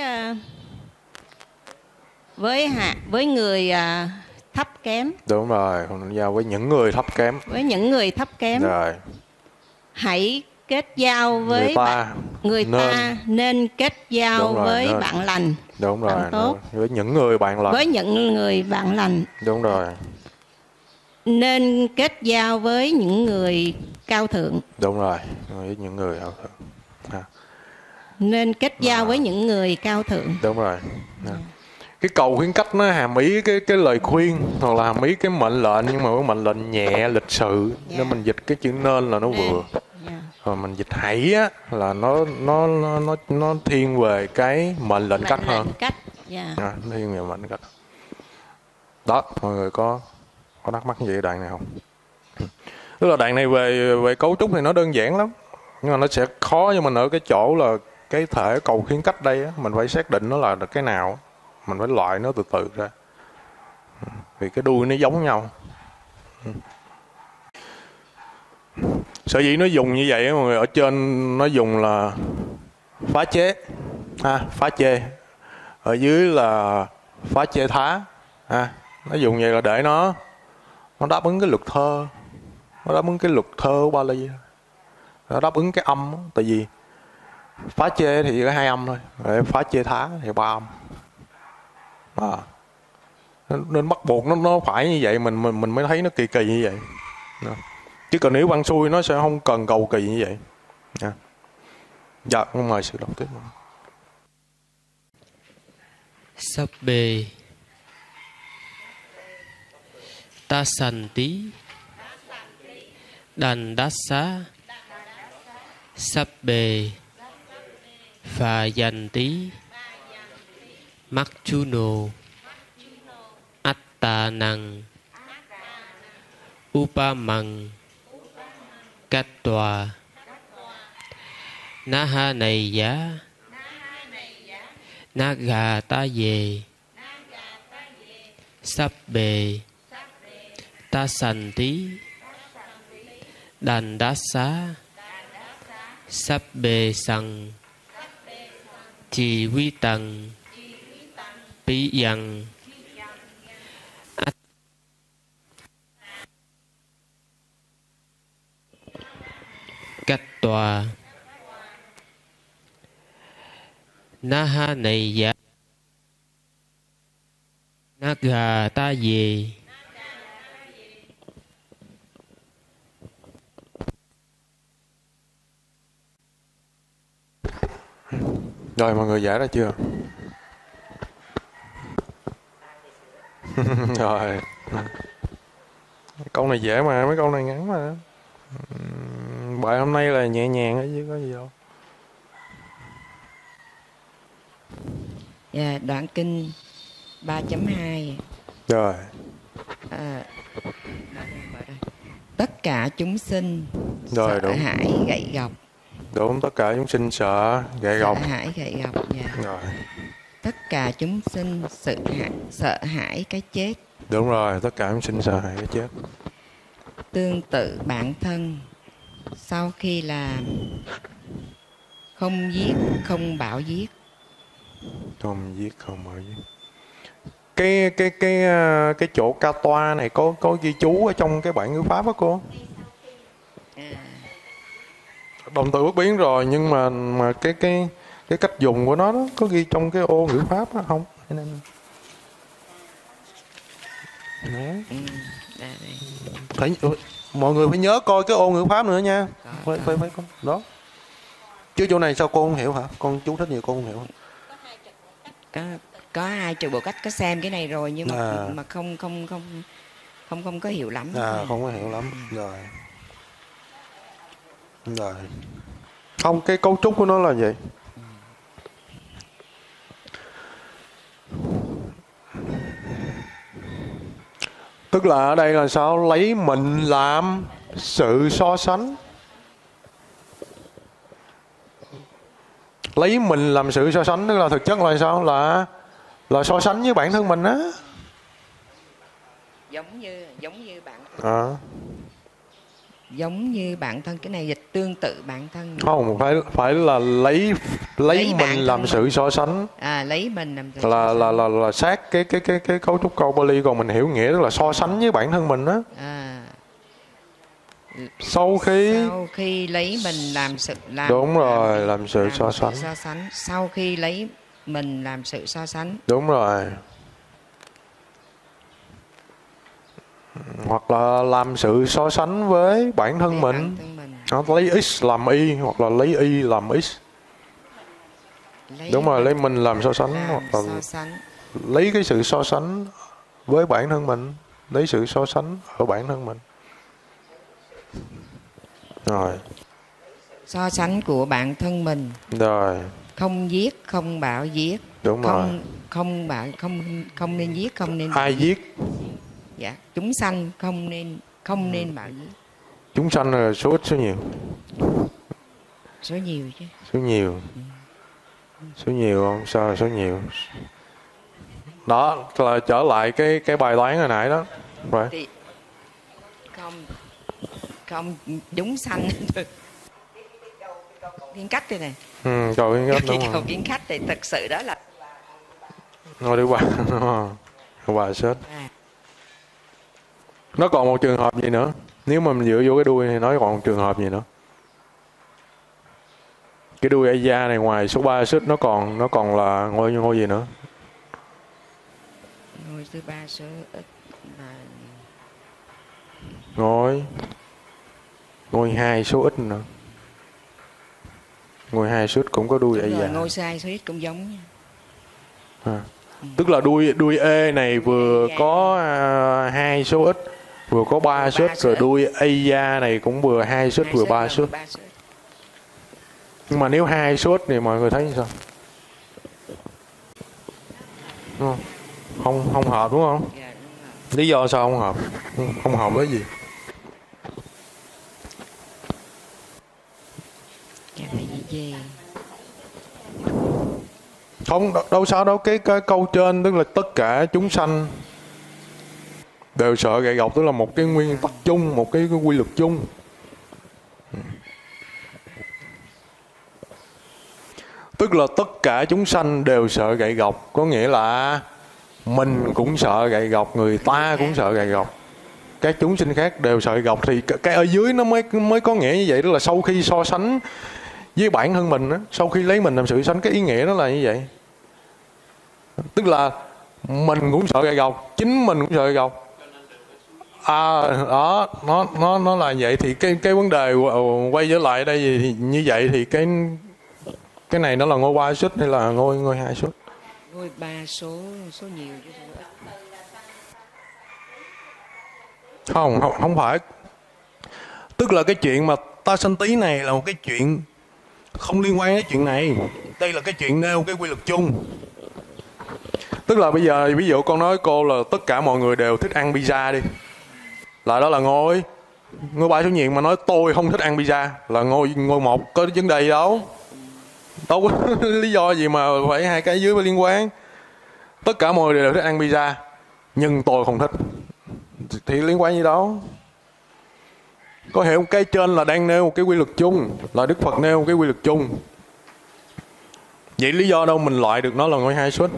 với người thấp kém. Đúng rồi, không nên giao với những người thấp kém. Với những người thấp kém. Rồi. Hãy kết giao với người ta nên kết giao với bạn lành. Đúng rồi. Bạn tốt. Với những người bạn lành. Với những người bạn lành. Đúng rồi. Nên kết giao với những người cao thượng. Đúng rồi, với những người cao thượng. Nên kết giao với những người cao thượng. Đúng rồi. Cái cầu khuyến cách nó hàm ý cái lời khuyên, hoặc là hàm ý cái mệnh lệnh, nhưng mà cái mệnh lệnh nhẹ lịch sự. Nên mình dịch cái chữ nên là nó vừa. Rồi mình dịch hãy á là nó thiên về cái mệnh lệnh cách hơn. Nó thiên về mệnh lệnh cách. Đó, mọi người có thắc mắc gì đoạn này không? Tức là đoạn này về cấu trúc thì nó đơn giản lắm, nhưng mà nó sẽ khó cho mình ở cái chỗ là cái thể cầu khuyến cách đây á, mình phải xác định nó là cái nào, mình phải loại nó từ từ ra, vì cái đuôi nó giống nhau. Sở dĩ nó dùng như vậy mọi người, ở trên nó dùng là phá chế, phá chê, ở dưới là phá chê thá, nó dùng vậy là để nó đáp ứng cái luật thơ. nó đáp ứng cái luật thơ của Bali, nó đáp ứng cái âm đó. Tại vì phá chê thì chỉ có 2 âm thôi, phá chê thá thì 3 âm. Nên bắt buộc nó phải như vậy, mình mới thấy nó kỳ kỳ như vậy. Chứ còn nếu văn xuôi nó sẽ không cần cầu kỳ như vậy. Dạ, con mời sự đọc tiếp. Sabbe Tasanti Dandasa Sabbe Phayanti Makchuno Attanang Upamang Kattva Nahanaya Nagataye Sabbe Tasanti Dandasa Sabbe Sang Chi Vi Tăng Piyang Kattva Nahanaya Nagataye Rồi mọi người giải ra chưa? Rồi. Câu này dễ mà, mấy câu này ngắn mà. Bài hôm nay là nhẹ nhàng ấy chứ có gì đâu. Yeah, đoạn kinh 3.2. Rồi. Tất cả chúng sinh Rồi, sợ đúng. hãi gậy gộc. Đúng, tất cả chúng sinh sợ gậy gộc. Sợ hãi gậy gộc. Yeah. Rồi. Tất cả chúng sinh sợ hãi cái chết. Đúng rồi, tất cả chúng sinh sợ hãi cái chết. Tương tự bản thân sau khi làm không giết, không bảo giết. Không giết, không bảo giết. Cái chỗ ca toa này có ghi chú ở trong cái bản ngữ pháp đó cô. Động từ bất biến rồi, nhưng mà cái cách dùng của nó đó, có ghi trong cái ô ngữ pháp đó không? Phải, mọi người phải nhớ coi cái ô ngữ pháp nữa nha. Phải con đó. Chứ chỗ này sao cô không hiểu hả? Con chú thích nhiều cô không hiểu. Có 2 trường bộ cách có xem cái này rồi nhưng mà không có hiểu lắm. Không có hiểu lắm. Rồi. Không, cái cấu trúc của nó là vậy. Tức là ở đây là sao? Lấy mình làm sự so sánh. Lấy mình làm sự so sánh, tức là thực chất là sao? Là so sánh với bản thân mình á. Giống như bản thân. Giống như bản thân, cái này dịch tương tự bản thân. Không, phải là lấy mình làm sự so sánh. Lấy mình làm sự so sánh. Là sát cái cấu trúc câu Bali, còn mình hiểu nghĩa tức là so sánh với bản thân mình á. Sau khi lấy mình làm sự làm sự so sánh. Sau khi lấy mình làm sự so sánh. Đúng rồi. Hoặc là làm sự so sánh với bản thân mình. Lấy x làm y, hoặc là lấy y làm x. Đúng rồi, lấy mình làm so sánh, hoặc là lấy cái sự so sánh với bản thân mình, lấy sự so sánh ở bản thân mình. Rồi. So sánh của bản thân mình. Rồi. Không giết, không bảo giết. Đúng rồi. Không nên giết, không nên ai giết. Dạ, chúng sanh không nên bảo giết. Chúng sanh là số ít số nhiều. Số nhiều chứ. Số nhiều. Số nhiều không? Sao là số nhiều? Đó là trở lại cái bài toán hồi nãy đó. Rồi. Thì không chúng sanh kiến cách đây này. Cầu kiến cách đúng không? Cầu kiến cách thì thực sự đó là ngồi đi qua. Qua sớt. Nó còn một trường hợp gì nữa? Nếu mà mình dựa vô cái đuôi thì nói còn trường hợp gì nữa. Cái đuôi Aya này ngoài số 3 xích nó còn là ngôi gì nữa? Ngôi thứ 3 số ít là ngôi 2 số ít nữa. Ngôi 2 số ít cũng có đuôi Aya. Ngôi sai số ít cũng giống nha. Tức là đuôi E này vừa có 2 số ít, vừa có 3 số ít, rồi đuôi Aya này cũng vừa 2 số ít vừa 3 số ít. Nhưng mà nếu 2 số ít thì mọi người thấy sao? Không hợp đúng không? Lý do sao không hợp? Không hợp với gì? Không, đâu sao đâu. Cái câu trên tức là tất cả chúng sanh đều sợ gậy gộc, tức là một cái nguyên tắc chung, một cái quy luật chung. Tức là tất cả chúng sanh đều sợ gậy gộc, có nghĩa là mình cũng sợ gậy gộc, người ta cũng sợ gậy gộc, các chúng sinh khác đều sợ gậy gộc. Thì cái ở dưới nó mới có nghĩa như vậy. Tức là sau khi so sánh với bản thân mình á, sau khi lấy mình làm sự sánh, cái ý nghĩa nó là như vậy. Tức là mình cũng sợ gậy gộc, chính mình cũng sợ gậy gộc. Đó, nó là vậy. Thì cái vấn đề quay trở lại đây thì như vậy thì cái này nó là ngôi 3 xích hay là ngôi 2 xích? Ngôi 3 số nhiều chứ không phải. Tức là cái chuyện mà ta sanh tí này là một cái chuyện không liên quan đến chuyện này. Đây là cái chuyện nêu cái quy luật chung. Tức là bây giờ ví dụ con nói cô là tất cả mọi người đều thích ăn pizza đi, là đó là ngôi 3 số nhiệm. Mà nói tôi không thích ăn pizza là ngôi 1, có vấn đề gì đâu có lý do gì mà phải hai cái dưới phải liên quan. Tất cả mọi người đều thích ăn pizza nhưng tôi không thích thì liên quan gì đâu. Có hiểu cái trên là đang nêu một cái quy luật chung, là Đức Phật nêu một cái quy luật chung. Vậy lý do đâu mình loại được nó là ngôi 2 xích?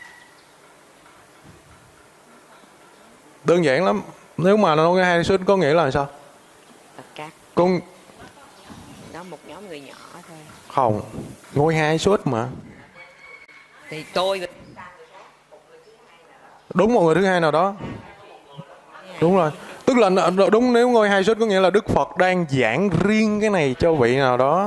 Đơn giản lắm. Nếu mà nó ngôi 2 xích có nghĩa là sao? Con đó một nhóm người nhỏ thôi. Không, ngôi 2 xích mà. Thì tôi đúng một người thứ hai nào đó. Đúng rồi. Tức là đúng, nếu ngôi 2 xích có nghĩa là Đức Phật đang giảng riêng cái này cho vị nào đó.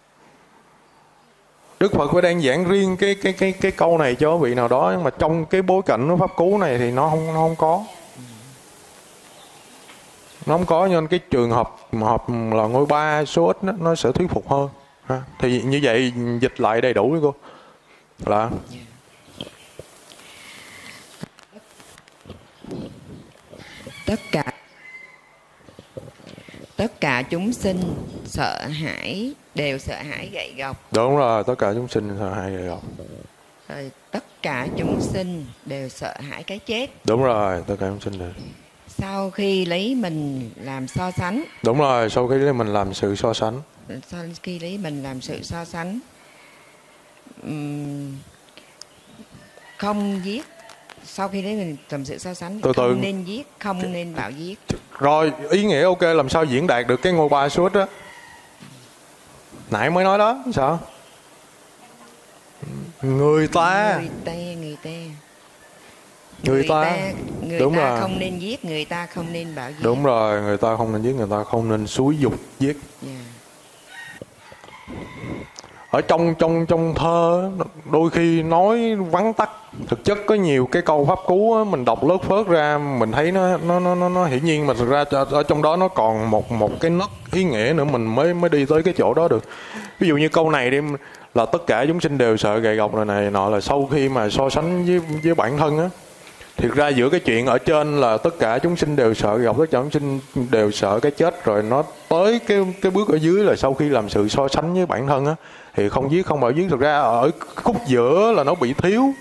Đức Phật phải đang giảng riêng cái câu này cho vị nào đó, nhưng mà trong cái bối cảnh nó pháp cú này thì nó không có. Nó không có, nên cái trường hợp là ngôi 3 số ít nó sẽ thuyết phục hơn. Thì như vậy dịch lại đầy đủ đấy cô. Là tất cả chúng sinh sợ hãi, đều sợ hãi gậy gộc. đúng rồi, tất cả chúng sinh sợ hãi gậy gộc. Rồi tất cả chúng sinh đều sợ hãi cái chết. Đúng rồi, tất cả chúng sinh đều. Sau khi lấy mình làm so sánh. Đúng rồi, sau khi lấy mình làm sự so sánh. Sau khi lấy mình làm sự so sánh, không giết. Sau khi lấy mình làm sự so sánh, không nên giết, không nên bạo giết. Rồi, ý nghĩa ok, làm sao diễn đạt được cái ngôi 3 số ít đó? Nãy mới nói đó, sao? Người ta Đúng rồi. Không nên giết, người ta không nên bạo giết. Đúng rồi, người ta không nên giết, người ta không nên xúi dục giết. Ở trong thơ đôi khi nói vắn tắt, thực chất có nhiều cái câu pháp cú mình đọc lớt phớt ra mình thấy nó hiển nhiên, mà thực ra ở trong đó nó còn một cái nấc ý nghĩa nữa, mình mới đi tới cái chỗ đó được. Ví dụ như câu này đi, là tất cả chúng sinh đều sợ gậy gộc này nọ, là sau khi mà so sánh với bản thân á, thiệt ra giữa cái chuyện ở trên là tất cả chúng sinh đều sợ gậy gộc, tất cả chúng sinh đều sợ cái chết, rồi nó tới cái bước ở dưới là sau khi làm sự so sánh với bản thân á thì không giết không bạo giết. Thực ra ở khúc giữa là nó bị thiếu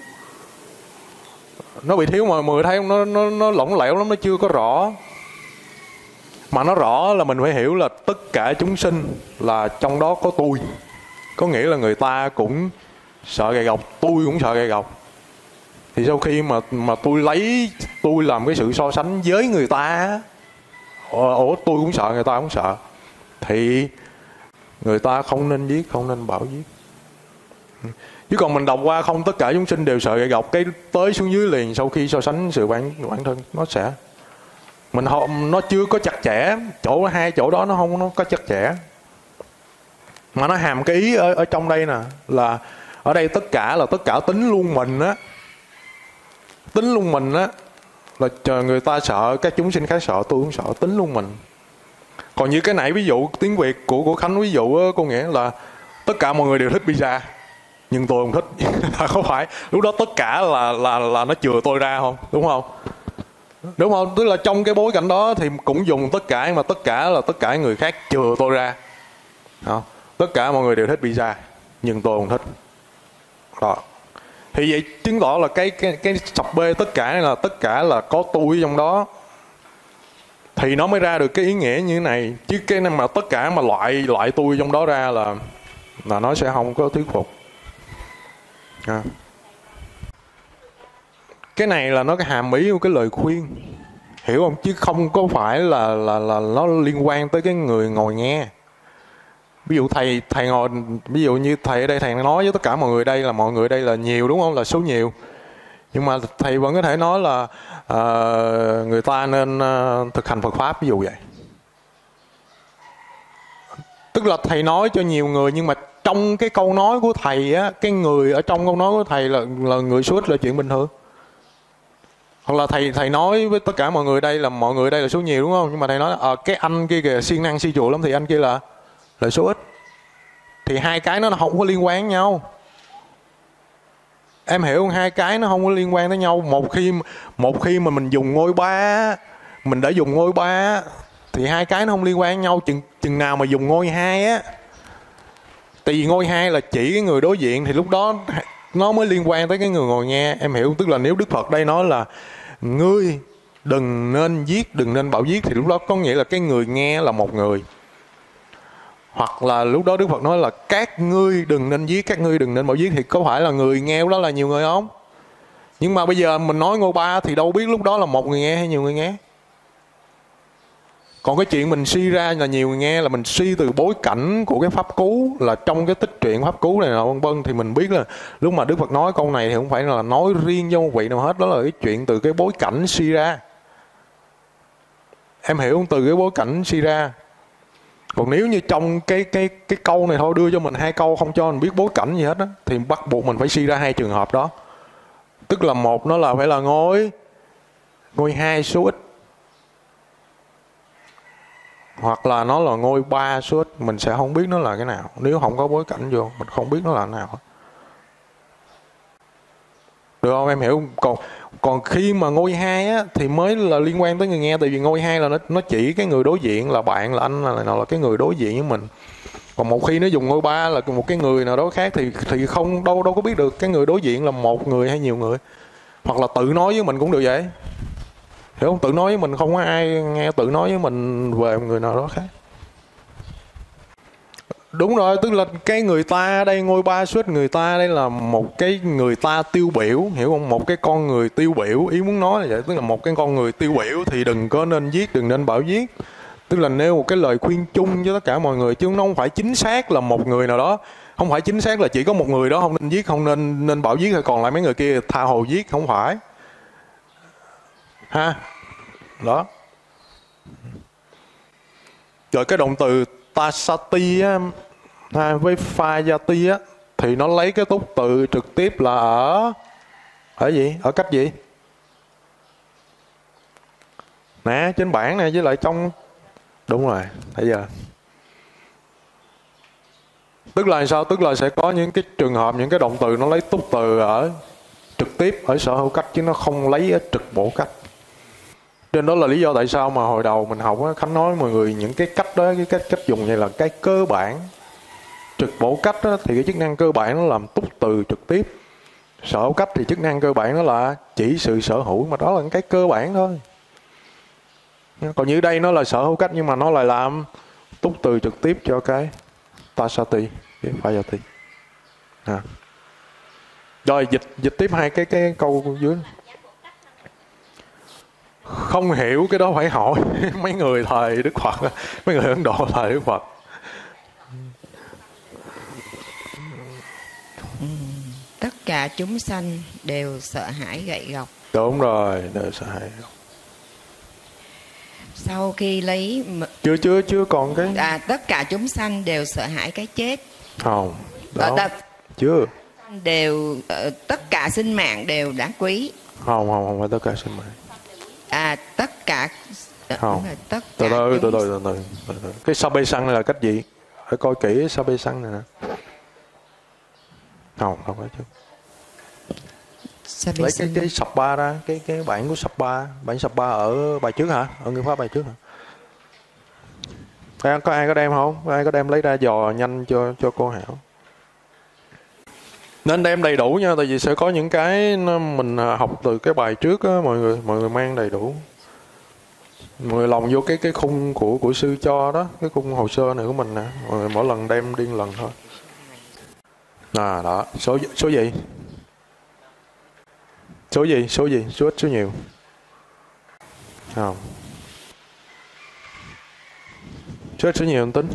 mà mọi người thấy không, nó lỏng lẻo lắm, nó chưa có rõ. Mà nó rõ là mình phải hiểu là tất cả chúng sinh là trong đó có tôi, có nghĩa là người ta cũng sợ gậy gộc, tôi cũng sợ gậy gộc. Thì sau khi mà tôi lấy tôi làm cái sự so sánh với người ta, ủa tôi cũng sợ, người ta cũng sợ, thì người ta không nên giết, không nên bảo giết. Chứ còn mình đọc qua không tất cả chúng sinh đều sợ gậy gộc, cái tới xuống dưới liền sau khi so sánh sự bản thân, nó sẽ nó chưa có chặt chẽ, hai chỗ đó nó không có chặt chẽ, mà nó hàm cái ý ở trong đây nè, là ở đây tất cả là tất cả tính luôn mình á, tính luôn mình á, là chờ người ta sợ, các chúng sinh khác sợ, tôi cũng sợ, tính luôn mình. Còn như cái nãy ví dụ tiếng Việt của Khánh ví dụ á, có nghĩa là tất cả mọi người đều thích pizza nhưng tôi không thích. Không phải lúc đó tất cả là nó chừa tôi ra không, đúng không? Đúng không? Tức là trong cái bối cảnh đó thì cũng dùng tất cả, mà tất cả là tất cả người khác chừa tôi ra. Không? Tất cả mọi người đều thích pizza nhưng tôi không thích. Đó. Thì vậy chứng tỏ là cái sập bê tất cả là có tôi trong đó, thì nó mới ra được cái ý nghĩa như thế này. Chứ cái mà tất cả mà loại tôi trong đó ra là nó sẽ không có thuyết phục. Cái này là nó cái hàm ý của cái lời khuyên, hiểu không? Chứ không có phải là nó liên quan tới cái người ngồi nghe. Ví dụ thầy ngồi, ví dụ như thầy ở đây, thầy nói với tất cả mọi người đây là mọi người đây là nhiều, đúng không? Là số nhiều. Nhưng mà thầy vẫn có thể nói là người ta nên thực hành Phật Pháp, ví dụ vậy. Tức là thầy nói cho nhiều người, nhưng mà trong cái câu nói của thầy á, cái người ở trong câu nói của thầy là người số ít là chuyện bình thường. Hoặc là thầy nói với tất cả mọi người đây là mọi người đây là số nhiều, đúng không? Nhưng mà thầy nói cái anh kia kìa siêng năng si trụ lắm, thì anh kia là số ít. Thì hai cái nó không có liên quan với nhau. Em hiểu không? Hai cái nó không có liên quan tới nhau. Một khi mà mình dùng ngôi ba, mình đã dùng ngôi ba, thì hai cái nó không liên quan với nhau. Chừng nào mà dùng ngôi hai á, tại vì ngôi hai là chỉ cái người đối diện, thì lúc đó nó mới liên quan tới cái người ngồi nghe. Em hiểu không? Tức là nếu Đức Phật đây nói là ngươi đừng nên giết, đừng nên bảo giết, thì lúc đó có nghĩa là cái người nghe là một người. Hoặc là lúc đó Đức Phật nói là các ngươi đừng nên giết, các ngươi đừng nên bảo giết, thì có phải là người nghe lúc đó là nhiều người không? Nhưng mà bây giờ mình nói ngôi ba thì đâu biết lúc đó là một người nghe hay nhiều người nghe. Còn cái chuyện mình suy ra là nhiều người nghe là mình suy từ bối cảnh của cái pháp cú, là trong cái tích truyện pháp cú này nào vân vân, thì mình biết là lúc mà Đức Phật nói câu này thì không phải là nói riêng cho một vị nào hết, đó là cái chuyện từ cái bối cảnh suy ra. Em hiểu không? Từ cái bối cảnh suy ra. Còn nếu như trong cái câu này thôi, đưa cho mình hai câu không cho mình biết bối cảnh gì hết á, thì bắt buộc mình phải suy ra hai trường hợp đó. Tức là một nó là phải là ngôi hai số ít, hoặc là nó là ngôi ba số ít. Mình sẽ không biết nó là cái nào nếu không có bối cảnh vô, mình không biết nó là cái nào. Được không? Em hiểu không? Còn khi mà ngôi hai á thì mới là liên quan tới người nghe. Tại vì ngôi hai là nó chỉ cái người đối diện, là bạn, là anh, là nào, là cái người đối diện với mình. Còn một khi nó dùng ngôi ba là một cái người nào đó khác, thì không đâu có biết được cái người đối diện là một người hay nhiều người. Hoặc là tự nói với mình cũng được vậy. Hiểu không? Tự nói với mình, không có ai nghe tự nói với mình về một người nào đó khác. Đúng rồi, tức là cái người ta đây, ngôi ba xuất người ta đây là một cái người ta tiêu biểu, hiểu không? Một cái con người tiêu biểu, ý muốn nói là vậy. Tức là một cái con người tiêu biểu thì đừng có nên giết, đừng nên bảo giết. Tức là nêu một cái lời khuyên chung cho tất cả mọi người, chứ nó không phải chính xác là một người nào đó. Không phải chính xác là chỉ có một người đó không nên giết, không nên bảo giết, còn lại mấy người kia tha hồ giết, không phải. Ha? Đó. Rồi cái động từ tasati á, với phayati á, thì nó lấy cái túc từ trực tiếp là ở gì? Ở cách gì? Nè, trên bảng này với lại trong... Đúng rồi, bây giờ. Tức là sao? Tức là sẽ có những cái trường hợp, những cái động từ nó lấy túc từ ở trực tiếp, ở sở hữu cách, chứ nó không lấy ở trực bổ cách. Trên đó là lý do tại sao mà hồi đầu mình học á, Khánh nói mọi người những cái cách đó, cái cách dùng vậy là cái cơ bản. Trực bổ cách đó, thì cái chức năng cơ bản nó làm túc từ trực tiếp. Sở hữu cách thì chức năng cơ bản nó là chỉ sự sở hữu, mà đó là cái cơ bản thôi. Còn như đây nó là sở hữu cách, nhưng mà nó lại làm túc từ trực tiếp cho cái tasati, cái phayati. Rồi dịch tiếp hai cái câu dưới. Không hiểu cái đó phải hỏi mấy người thời Đức Phật, mấy người Ấn Độ thời Đức Phật. Tất cả chúng sanh đều sợ hãi gậy gộc. Đúng rồi, đều sợ hãi. Sau khi lấy chưa còn cái tất cả chúng sanh đều sợ hãi cái chết. Không, đó. Chưa. Đều tất cả sinh mạng đều đáng quý. Không phải tất cả sinh mạng. Tất cả không. Tất từ cả từ. Cái sabe sang này là cách gì? Phải coi kỹ cái sabe sang này nè. Không phải chứ. Lấy cái sập ba ra, cái bản của sập ba, bản sập ba ở bài trước hả? Ở Nguyên Pháp bài trước hả? Có ai có đem không? Có ai có đem lấy ra dò nhanh cho cô Hảo? Nên đem đầy đủ nha, tại vì sẽ có những cái mình học từ cái bài trước á, mọi người mang đầy đủ. Mọi người lòng vô cái khung của sư cho đó, cái khung hồ sơ này của mình nè, mọi người mỗi lần đem điên lần thôi. Đó, số gì? Số gì? Số ít số nhiều? Không. Số ít số nhiều không tính.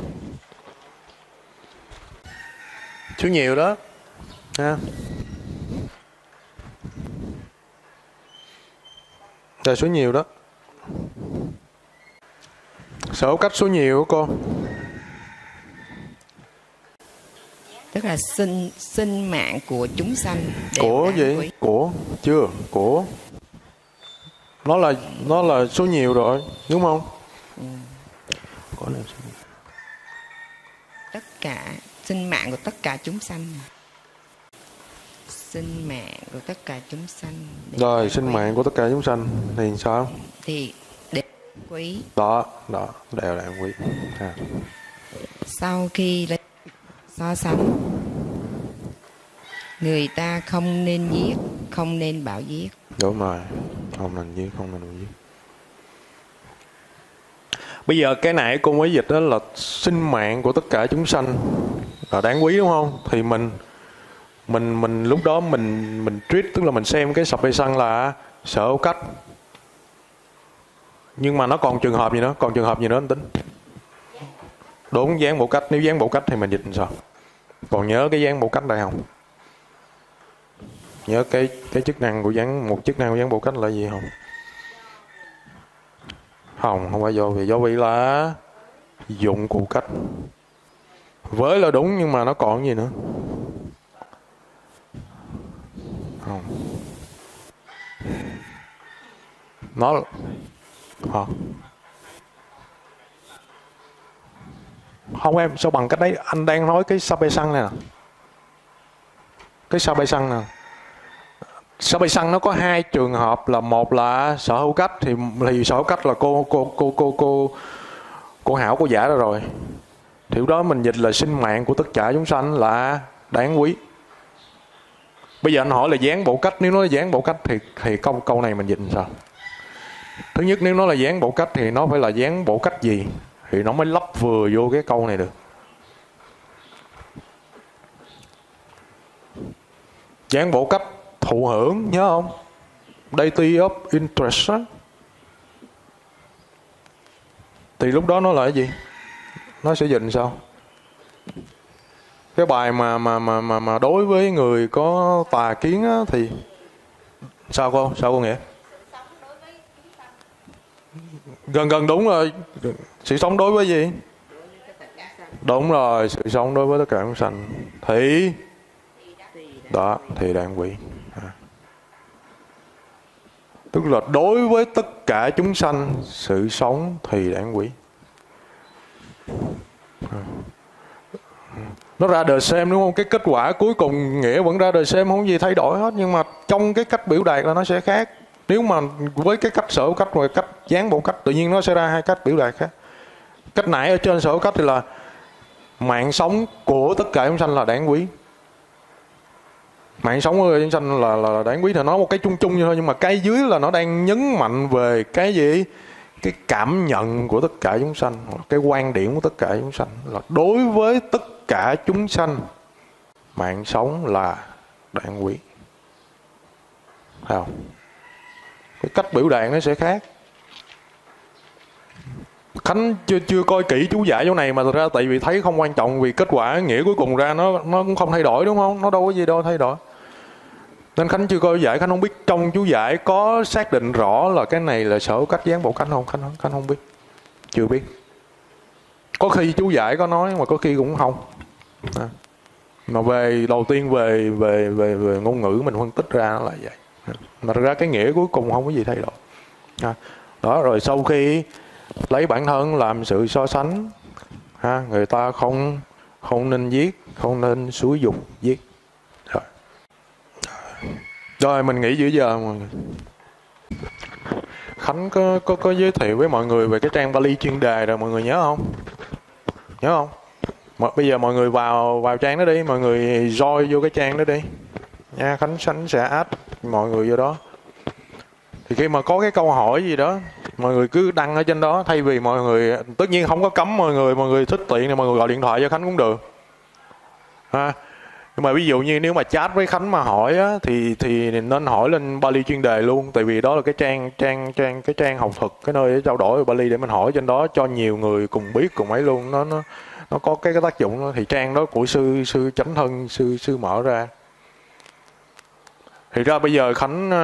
Số nhiều đó. Ha. Là số nhiều đó. Số cách số nhiều cô. Tức là sinh mạng của chúng sanh. Của gì? Quý. Của chưa? Của nó là số nhiều rồi, đúng không? Có là số nhiều. Tất cả sinh mạng của tất cả chúng sanh. Sinh mạng của tất cả chúng sanh. Rồi, sinh mạng của tất cả chúng sanh thì sao? Thì đều quý. Đó, đều đáng quý. Sau khi lấy so sánh, người ta không nên giết, không nên bảo giết. Đúng rồi, không nên giết, không nên bảo giết. Bây giờ cái nãy cô mới dịch đó là sinh mạng của tất cả chúng sanh là đáng quý, đúng không? Thì mình lúc đó mình treat, tức là mình xem cái sập sang là sở cách. Nhưng mà nó còn trường hợp gì nữa? Còn trường hợp gì nữa anh tính? Đúng, dáng bộ cách. Nếu dáng bộ cách thì mình dịch làm sao? Còn nhớ cái dáng bộ cách đây không? Nhớ cái chức năng của một chức năng của dáng bộ cách là gì không? Không phải do vị là dụng cụ cách. Với là đúng nhưng mà nó còn gì nữa? Không. Nó không em, sao bằng cách đấy? Anh đang nói cái sabe sang này nè. Cái sabe sang nè. Sabe sang nó có hai trường hợp, là một là sở hữu cách, thì sở hữu cách là cô Hảo cô giả ra rồi. Thì lúc đó mình dịch là sinh mạng của tất cả chúng sanh là đáng quý. Bây giờ anh hỏi là dáng bộ cách, nếu nó là dáng bộ cách thì câu này mình dịch làm sao? Thứ nhất, nếu nó là dáng bộ cách thì nó phải là dáng bộ cách gì thì nó mới lắp vừa vô cái câu này được. Dáng bộ cách thụ hưởng, nhớ không? Deity of interest á. Thì lúc đó nó là cái gì? Nó sẽ dịch sao? Cái bài mà đối với người có tà kiến á, thì sao cô nghĩa? Gần đúng rồi. Sự sống đối với gì? Đúng rồi, sự sống đối với tất cả chúng sanh thì đó thì đáng quý. Tức là đối với tất cả chúng sanh, sự sống thì đáng quý. Nó ra đời xem, đúng không? Cái kết quả cuối cùng nghĩa vẫn ra đời xem, không gì thay đổi hết. Nhưng mà trong cái cách biểu đạt là nó sẽ khác. Nếu mà với cái cách sở hữu cách và cách dáng bộ cách, tự nhiên nó sẽ ra hai cách biểu đạt khác. Cách nãy ở trên sở hữu cách thì là mạng sống của tất cả chúng sanh là đáng quý. Mạng sống của chúng sanh là đáng quý, thì nói một cái chung chung như thôi, nhưng mà cái dưới là nó đang nhấn mạnh về cái gì? Cái cảm nhận của tất cả chúng sanh, cái quan điểm của tất cả chúng sanh là đối với tất cả chúng sanh mạng sống là đáng quý. Thấy không? Cái cách biểu đạt nó sẽ khác. Khánh chưa coi kỹ chú giải chỗ này mà thực ra tại vì thấy không quan trọng, vì kết quả nghĩa cuối cùng ra nó cũng không thay đổi đúng không? Nó đâu có gì đâu thay đổi. Nên Khánh chưa coi giải, Khánh không biết trong chú giải có xác định rõ là cái này là sở cách gián bộ cánh không? Khánh không biết, chưa biết. Có khi chú giải có nói mà có khi cũng không. Mà về đầu tiên về ngôn ngữ mình phân tích ra nó là vậy. Mà thực ra cái nghĩa cuối cùng không có gì thay đổi. Đó, rồi sau khi lấy bản thân làm sự so sánh, người ta không nên giết, không nên xúi dục giết. Rồi mình nghỉ giữa giờ mọi người. Khánh có giới thiệu với mọi người về cái trang Pali chuyên đề rồi, mọi người nhớ không? Nhớ không? Bây giờ mọi người vào trang đó đi, mọi người join vô cái trang đó đi nha. Khánh sẽ add mọi người vô đó. Thì khi mà có cái câu hỏi gì đó, mọi người cứ đăng ở trên đó, thay vì mọi người, tất nhiên không có cấm mọi người thích tiện thì mọi người gọi điện thoại cho Khánh cũng được. Nhưng mà ví dụ như nếu mà chat với Khánh mà hỏi á, thì nên hỏi lên Pali chuyên đề luôn, tại vì đó là cái trang học thuật, cái nơi để trao đổi về Pali, để mình hỏi trên đó cho nhiều người cùng biết cùng ấy luôn. Nó có cái tác dụng đó. Thì trang đó của sư Chánh Thân sư mở ra. Thì ra bây giờ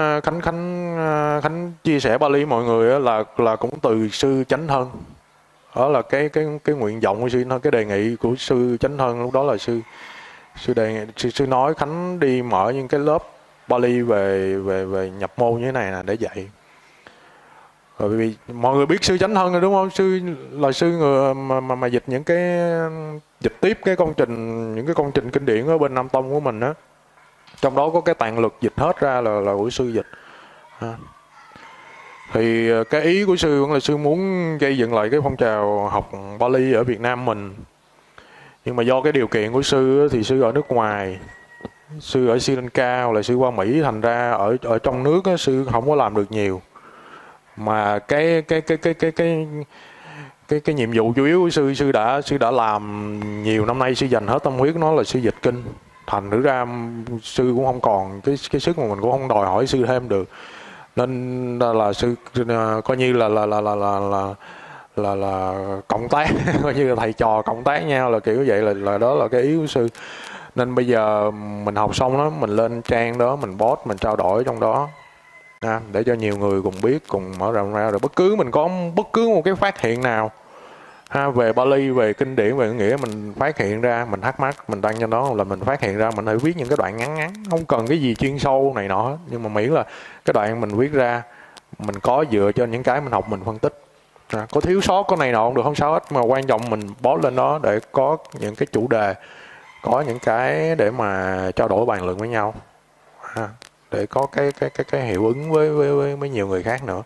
Khánh chia sẻ Pali mọi người là cũng từ sư Chánh Thân. Đó là cái nguyện vọng của sư, cái đề nghị của sư Chánh Thân lúc đó là sư nói Khánh đi mở những cái lớp Pali về nhập môn như thế này nè để dạy. Rồi vì mọi người biết sư Chánh Thân rồi đúng không? Sư là sư người mà dịch những cái dịch tiếp những cái công trình kinh điển ở bên Nam Tông của mình á. Trong đó có cái tạng lực dịch hết ra là của sư dịch. Thì cái ý của sư vẫn là sư muốn gây dựng lại cái phong trào học Pali ở Việt Nam mình. Nhưng mà do cái điều kiện của sư thì sư ở nước ngoài, sư ở Sri Lanka hoặc là sư qua Mỹ, thành ra ở trong nước á, sư không có làm được nhiều. Mà cái nhiệm vụ chủ yếu của sư đã làm nhiều năm nay, sư dành hết tâm huyết nó là sư dịch kinh. Thành thử ra sư cũng không còn cái sức mà mình cũng không đòi hỏi sư thêm được. Nên là sư coi như là cộng tác coi như là thầy trò cộng tác nhau, là kiểu vậy, là đó là cái ý của sư. Nên bây giờ mình học xong đó, mình lên trang đó, mình post, mình trao đổi trong đó để cho nhiều người cùng biết, cùng mở rộng ra. Rồi mình có bất cứ một cái phát hiện nào về Pali, về kinh điển, về nghĩa, mình phát hiện ra, mình thắc mắc, mình đăng cho đó, là mình phát hiện ra, mình hãy viết những cái đoạn ngắn, không cần cái gì chuyên sâu này nọ hết, nhưng mà miễn là cái đoạn mình viết ra mình có dựa trên những cái mình học, mình phân tích. Có thiếu sót có này nọ không được, không sao hết, mà quan trọng mình post lên đó để có những cái chủ đề, có những cái để mà trao đổi bàn luận với nhau, để có cái hiệu ứng với nhiều người khác nữa.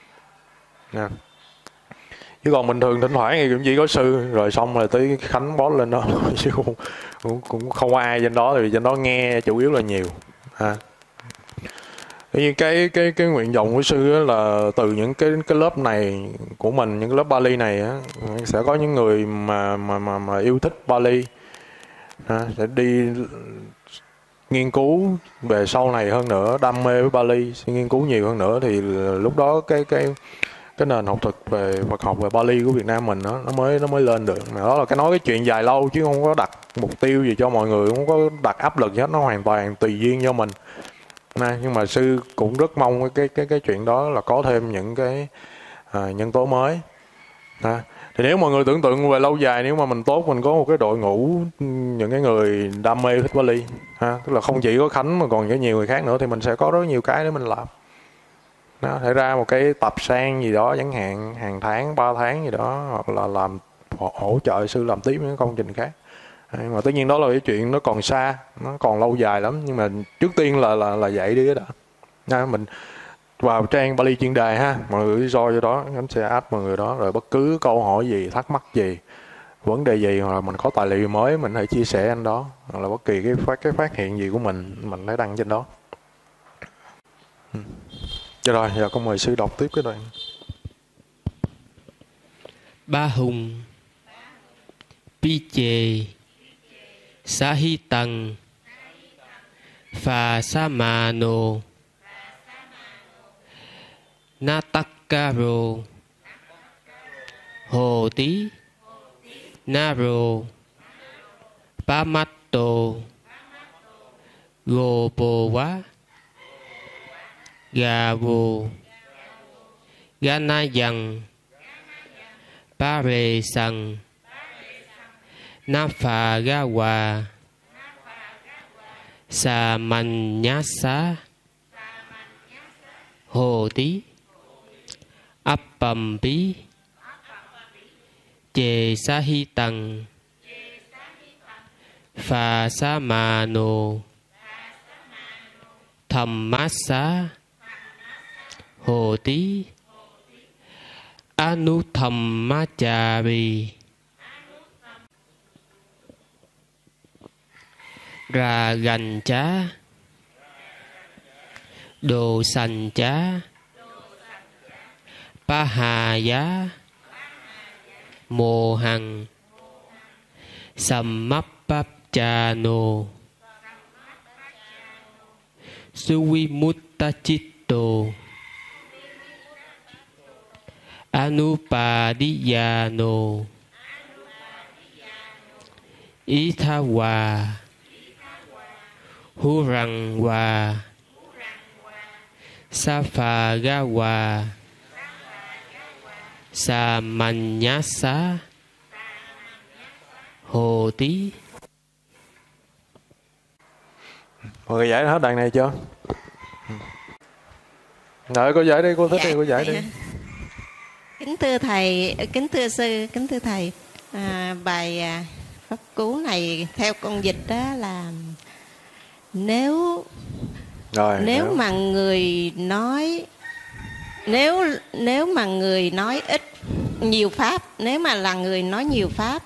Chứ còn bình thường thỉnh thoảng thì cũng chỉ có sư rồi xong rồi tới Khánh post lên đó chứ cũng không có ai trên đó, thì trên đó nghe chủ yếu là nhiều. Như cái nguyện vọng của sư là từ những cái lớp này của mình, những cái lớp Pali này á, sẽ có những người mà yêu thích Pali sẽ đi nghiên cứu về sau này hơn nữa, đam mê với Pali, sẽ nghiên cứu nhiều hơn nữa, thì lúc đó cái nền học thuật về Phật học về Pali của Việt Nam mình nó mới lên được. Mà đó là cái chuyện dài lâu, chứ không có đặt mục tiêu gì cho mọi người, không có đặt áp lực gì hết, nó hoàn toàn tùy duyên cho mình. Nhưng mà sư cũng rất mong cái chuyện đó là có thêm những cái nhân tố mới. Thì nếu mọi người tưởng tượng về lâu dài, nếu mà mình tốt, mình có một cái đội ngũ những cái người đam mê thích Pali, tức là không chỉ có Khánh mà còn có nhiều người khác nữa, thì mình sẽ có rất nhiều cái để mình làm. Thể ra một cái tập sang gì đó chẳng hạn, hàng tháng, 3 tháng gì đó, hoặc là làm hỗ trợ sư làm tiếp những công trình khác. Mà tất nhiên đó là cái chuyện nó còn xa, nó còn lâu dài lắm, nhưng mà trước tiên là vậy đi đã. Mình vào trang Pali chuyên đề ha, mọi người join vô đó, anh sẽ add mọi người đó, rồi bất cứ câu hỏi gì, thắc mắc gì, vấn đề gì, hoặc là mình có tài liệu mới mình hãy chia sẻ anh đó, hoặc là bất kỳ cái phát hiện gì của mình hãy đăng trên đó. Rồi, giờ con mời sư đọc tiếp cái đoạn. Ba hùng Pi chê Sahitang Phà Sa Ma Nô Natakaro Hồ Tí Naro Pamato Gopowa Gavo Ganayang Paresang Nafagawa Samanyasa Hồ Tí Appampi Chê Sahitang Phà Sa Mano Dhammasa Hồ Tí Anuthammachari Ragancha Đồ Sành Chá Pahaya Mô Hằng Sammapapchano Suvimuttachitto Anupadiyano Ithawa Hurangwa Saphagawa Samanyasa Hồ Tí. Mọi người giải hết đoạn này chưa? Đợi cô giải đi, cô thích đi, cô giải đi. Kính thưa thầy, kính thưa sư, kính thưa thầy, bài pháp cú này theo con dịch đó là nếu mà người nói nếu mà người nói ít nhiều pháp, nếu mà là người nói nhiều pháp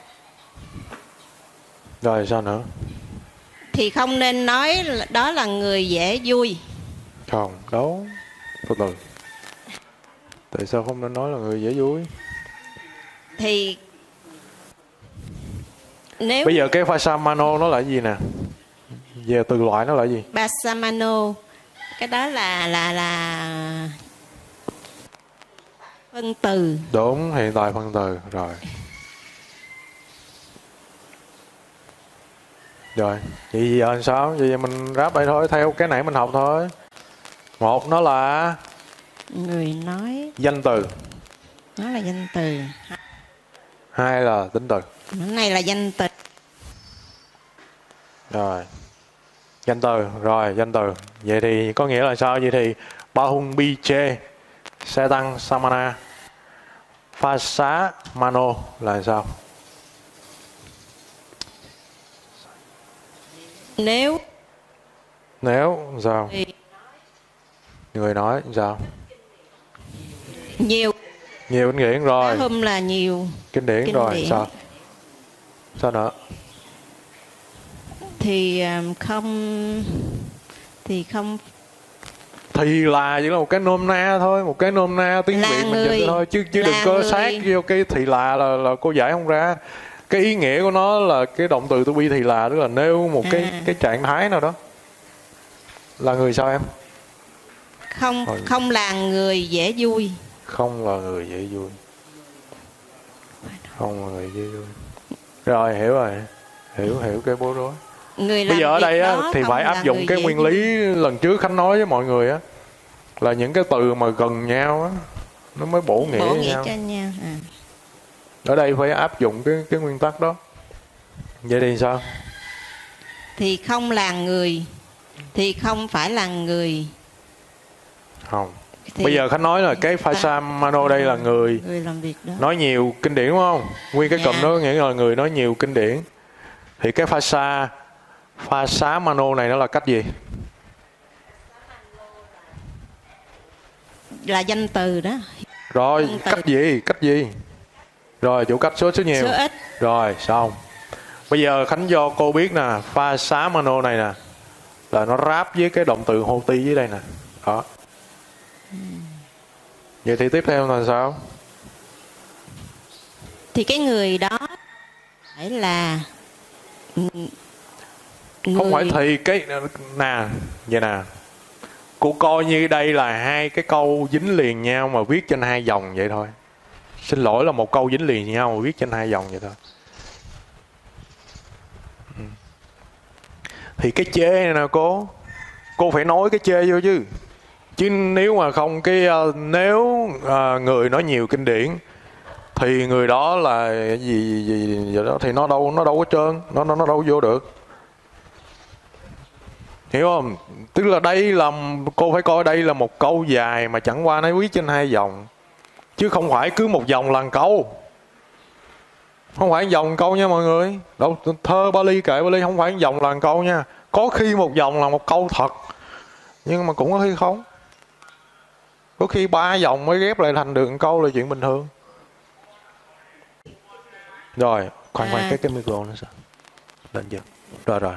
rồi sao nữa thì không nên nói đó là người dễ vui. Không, đâu, từ từ. Tại sao không nên nói là người dễ vui? Thì nếu bây giờ cái Pasamano nó là gì nè? Về từ loại nó là gì? Pasamano, cái đó là phân từ. Đúng, hiện tại phân từ rồi. Rồi, vậy giờ làm sao? Vậy mình ráp lại thôi, theo cái nãy mình học thôi. Một nó là người nói, danh từ. nó là danh từ. Hai là tính từ. Cái này là danh từ. Rồi, danh từ, rồi danh từ. Vậy thì có nghĩa là sao? Vậy thì Bahung Biche Xe Tăng Samana Phasa Mano là sao? Nếu sao? Người nói sao? Nhiều kinh điển rồi. Hôm là nhiều Kinh điển rồi. Sao? Sao nữa? Thì không thì là chỉ là một cái nôm na thôi, một cái nôm na tiếng Việt mình dịch thôi, chứ đừng có sát vô cái thì là cô giải không ra. Cái ý nghĩa của nó là cái động từ to be thì là, tức là nêu một cái trạng thái nào đó. Là người sao em? Không là người dễ vui. Không là người dễ vui. Không là người dễ vui. Rồi, hiểu rồi. Hiểu cái bối rối. Bây giờ ở đây á, thì phải áp dụng cái nguyên lý lần trước Khánh nói với mọi người á, là những cái từ mà gần nhau á nó mới bổ nghĩa nhau. Cho nhau. Ở đây phải áp dụng cái nguyên tắc đó. Vậy thì sao? Thì không là người, thì không phải là người. Không. Thì bây giờ Khánh nói là cái Pasamano đây là người làm việc đó. Nói nhiều kinh điển đúng không? Nguyên cái cụm đó nghĩa là người nói nhiều kinh điển. Thì cái Pasamano này nó là cách gì? Là danh từ đó. Rồi, cách gì? Rồi, chủ cách số nhiều. Số ít. Rồi, xong. Bây giờ Khánh cho cô biết nè, Pasamano này nè là nó ráp với cái động từ hoti dưới đây nè. Đó. Vậy thì tiếp theo là sao? Thì cái người đó phải là người... Không phải thì cái nè, vậy nè. Cô coi như đây là hai cái câu dính liền nhau mà viết trên hai dòng vậy thôi. Xin lỗi là một câu dính liền nhau viết trên 2 dòng vậy thôi. Thì cái chê này nè cô phải nói cái chê vô chứ. Chứ nếu mà không nếu người nói nhiều kinh điển thì người đó là gì vậy đó, thì nó đâu có trơn, nó đâu vô được. Hiểu không? Tức là đây là cô phải coi đây là một câu dài mà chẳng qua nó viết trên 2 dòng, chứ không phải cứ một dòng là câu. Không phải dòng câu nha mọi người. Đâu, thơ Bali kệ Bali không phải dòng là câu nha. Có khi một dòng là một câu thật, nhưng mà cũng có khi không. Có khi 3 dòng mới ghép lại thành được một câu là chuyện bình thường. Rồi, khoan cái micro nó sao? Lên chưa? Rồi.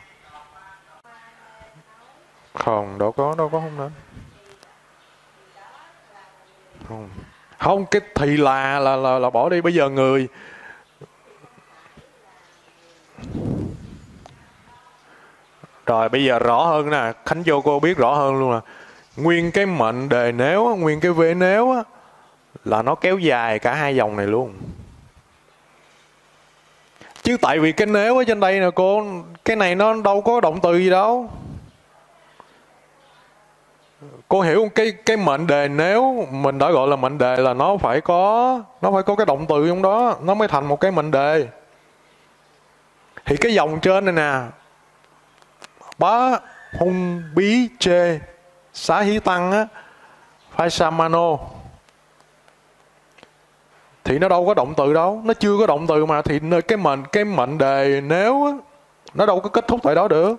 Đâu có không nên. Không cái thì là bỏ đi. Bây giờ người rồi bây giờ rõ hơn nè, Khánh vô cô biết rõ hơn luôn nè. Nguyên cái mệnh đề nếu, nguyên cái vế nếu á, là nó kéo dài cả 2 dòng này luôn. Chứ tại vì cái nếu ở trên đây nè cô, cái này nó đâu có động từ gì đâu. Cô hiểu không? Cái mệnh đề nếu mình đã gọi là mệnh đề là nó phải có cái động từ trong đó, nó mới thành một cái mệnh đề. Thì cái dòng trên này nè, bá hung bí chê xá hí tăng á, phai samano, thì nó đâu có động từ đâu, nó chưa có động từ mà, thì cái mệnh đề nếu á, nó đâu có kết thúc tại đó được.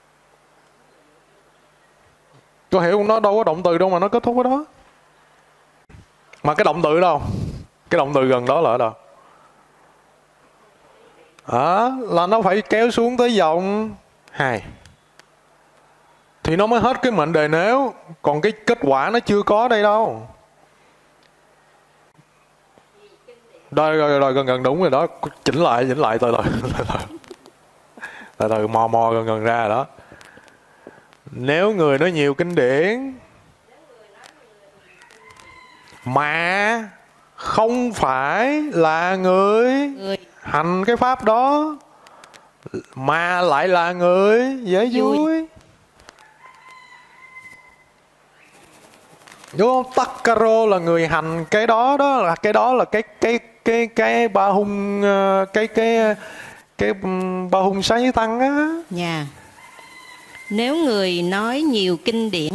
Có hiểu không? Nó đâu có động từ đâu mà nó kết thúc ở đó. Mà cái động từ đâu? Cái động từ gần đó là ở đâu? Là nó phải kéo xuống tới dòng 2 thì nó mới hết cái mệnh đề nếu. Còn cái kết quả nó chưa có đây đâu. Rồi gần đúng rồi đó. Chỉnh lại từ từ mò gần ra rồi đó. Nếu người nói nhiều kinh điển mà không phải là người hành cái pháp đó, mà lại là người dễ vui, đúng không? Takkaro là người hành cái đó, là cái ba hung, cái ba hung sái tăng á. Dạ. Nếu người nói nhiều kinh điển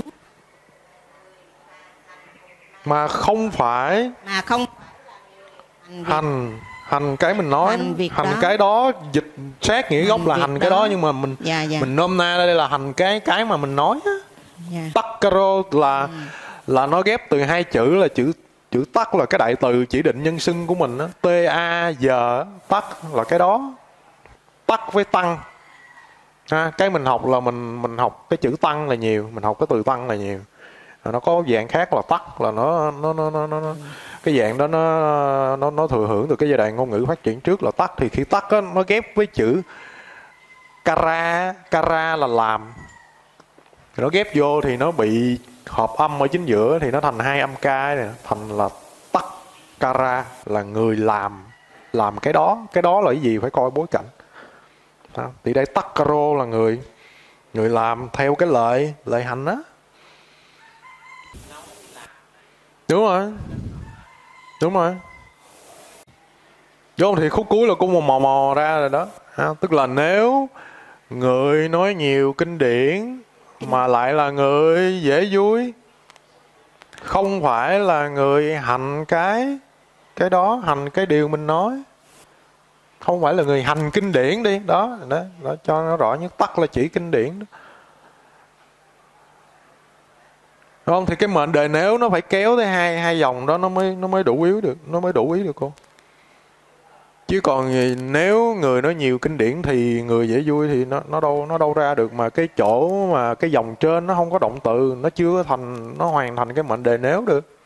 mà không phải hành cái mình nói, hành cái đó, dịch sát nghĩa gốc là hành cái đó, nhưng mà mình nôm na đây là hành cái mà mình nói á. Takkaro là nó ghép từ 2 chữ, là chữ tắc là cái đại từ chỉ định nhân xưng của mình á, T-A-Z, tắc là cái đó, tắc với tăng. Cái mình học là mình học cái chữ tăng là nhiều, mình học cái từ tăng là nhiều. Nó có dạng khác là tắc, là nó cái dạng đó nó thừa hưởng từ cái giai đoạn ngôn ngữ phát triển trước là tắc. Thì khi tắc á, nó ghép với chữ kara là làm, thì nó ghép vô thì nó bị hợp âm ở chính giữa, thì nó thành 2 âm ca này, thành là tắc kara là người làm cái đó là cái gì phải coi bối cảnh. Thì đây takkaro là người làm theo cái lời hành á. Đúng rồi. Đúng không? Thì khúc cuối là cũng mò ra rồi đó. Tức là nếu người nói nhiều kinh điển mà lại là người dễ vui, không phải là người hành cái đó, hành cái điều mình nói, không phải là người hành kinh điển đi đó cho nó rõ nhất. Tắc là chỉ kinh điển đó. Đúng không? Thì cái mệnh đề nếu nó phải kéo tới hai dòng đó nó mới đủ yếu được, nó mới đủ ý được cô. Chứ còn nếu người nói nhiều kinh điển thì người dễ vui thì nó đâu ra được. Mà cái chỗ mà cái dòng trên nó không có động từ, nó chưa nó hoàn thành cái mệnh đề nếu được.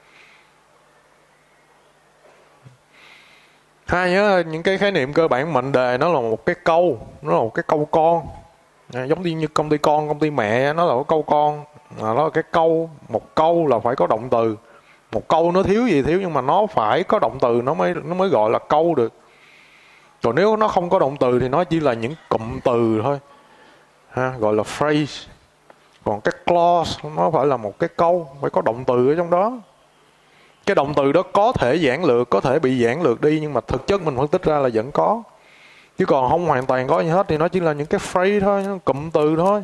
Hai nhớ những cái khái niệm cơ bản mệnh đề nó là một cái câu, nó là một cái câu con, giống như công ty con, công ty mẹ, nó là một câu con, nó là cái câu, một câu là phải có động từ, Một câu nó thiếu gì thiếu, nhưng mà nó phải có động từ nó mới gọi là câu được. Còn nếu nó không có động từ thì nó chỉ là những cụm từ thôi, ha, gọi là phrase. Còn cái clause nó phải là một cái câu, phải có động từ ở trong đó. Cái động từ đó có thể giản lược, có thể bị giản lược đi, nhưng mà thực chất mình phân tích ra là vẫn có. Chứ còn không hoàn toàn có gì hết thì nó chỉ là những cái phrase thôi, cụm từ thôi.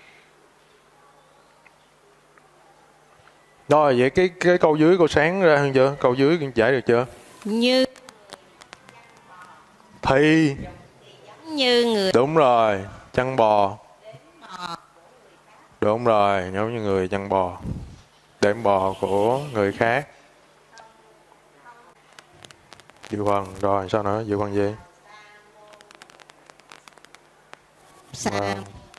Rồi vậy cái câu dưới cô sáng ra hơn chưa? Câu dưới giải được chưa? Như Thì như người. Đúng rồi, chăn bò. Đúng rồi, giống như người chăn bò, đệm bò của người khác. Dự phần, rồi sao nữa? Dự phần gì? Sao?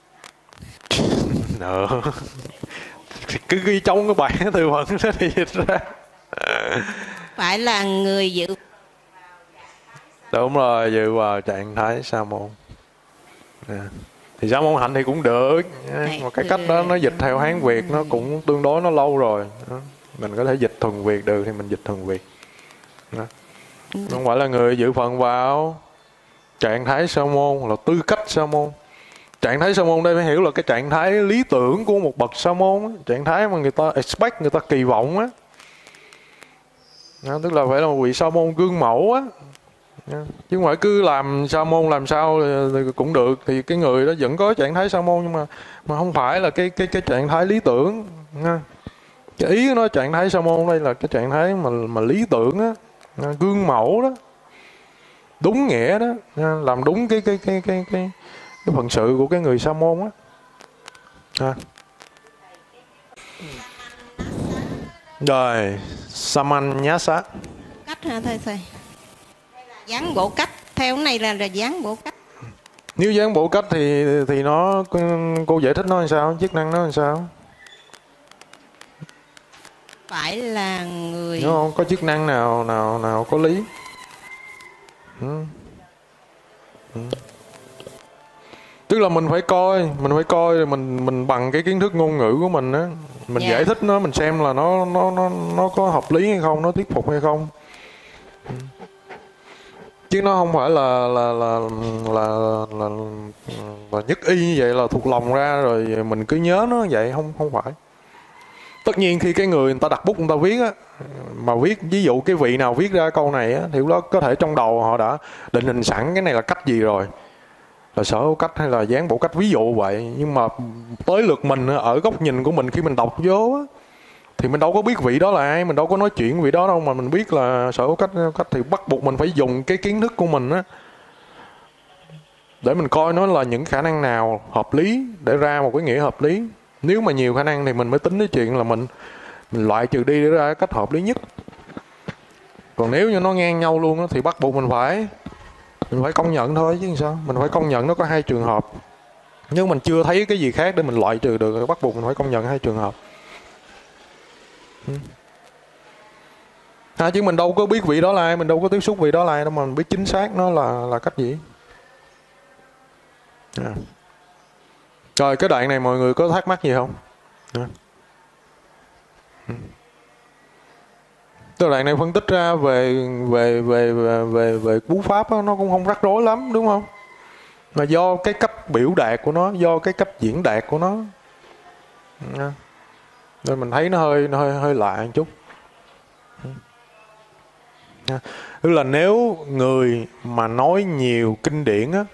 Nữa. Cứ ghi trong cái bảng từ vựng đó thì dịch ra. Phải là người dự. Đúng rồi, dự vào trạng thái sa môn. Thì sa môn hạnh thì cũng được, mà cái cách đó nó dịch theo Hán Việt nó cũng tương đối nó lâu rồi. Mình có thể dịch thuần Việt được thì mình dịch thuần Việt. Không phải là người dự phần vào trạng thái sa môn, là tư cách sa môn. Trạng thái sa môn đây phải hiểu là cái trạng thái lý tưởng của một bậc sa môn, trạng thái mà người ta expect, người ta kỳ vọng á. Tức là phải là một vị sa môn gương mẫu á. Chứ không phải cứ làm sa môn làm sao thì cũng được, thì cái người đó vẫn có trạng thái sa môn, nhưng mà không phải là cái trạng thái lý tưởng. Cái ý nó trạng thái sa môn đây là cái trạng thái mà lý tưởng á, gương mẫu đó, đúng nghĩa đó, làm đúng cái phận sự của cái người sa môn á. Rồi Samanyasa Cách hả thầy? Dáng bộ cách, theo này là dáng bộ cách. Nếu dáng bộ cách thì nó, cô giải thích nó làm sao, chức năng nó làm sao? Phải là người. Đúng không? Có chức năng nào có lý? Tức là mình phải coi rồi mình bằng cái kiến thức ngôn ngữ của mình á, mình giải thích nó, mình xem là nó có hợp lý hay không, nó thuyết phục hay không. Chứ nó không phải là nhất y như vậy, là thuộc lòng ra rồi mình cứ nhớ nó vậy, không phải. Tất nhiên khi cái người ta đặt bút người ta viết á, mà viết ví dụ cái vị nào viết ra câu này á, thì lúc đó có thể trong đầu họ đã định hình sẵn cái này là cách gì rồi, là sở hữu cách hay là dáng bộ cách, ví dụ vậy. Nhưng mà tới lượt mình ở góc nhìn của mình khi mình đọc vô á, thì mình đâu có biết vị đó là ai, mình đâu có nói chuyện vị đó đâu, mà mình biết là sở hữu cách thì bắt buộc mình phải dùng cái kiến thức của mình á để mình coi nó là những khả năng nào hợp lý để ra một cái nghĩa hợp lý. Nếu mà nhiều khả năng thì mình mới tính đến chuyện là mình loại trừ đi để ra cách hợp lý nhất. Còn nếu như nó ngang nhau luôn á, thì bắt buộc mình phải công nhận thôi chứ sao. Mình phải công nhận nó có hai trường hợp. Nếu mình chưa thấy cái gì khác để mình loại trừ được thì bắt buộc mình phải công nhận hai trường hợp. Chứ mình đâu có biết vị đó là ai, mình đâu có tiếp xúc vị đó là ai đâu mà mình biết chính xác nó là cách gì. Rồi cái đoạn này mọi người có thắc mắc gì không? Cái đoạn này phân tích ra về cú pháp đó, nó cũng không rắc rối lắm, đúng không? Mà do cái cách biểu đạt của nó, do cái cách diễn đạt của nó, nên mình thấy nó hơi lạ một chút. Tức là nếu người mà nói nhiều kinh điển á,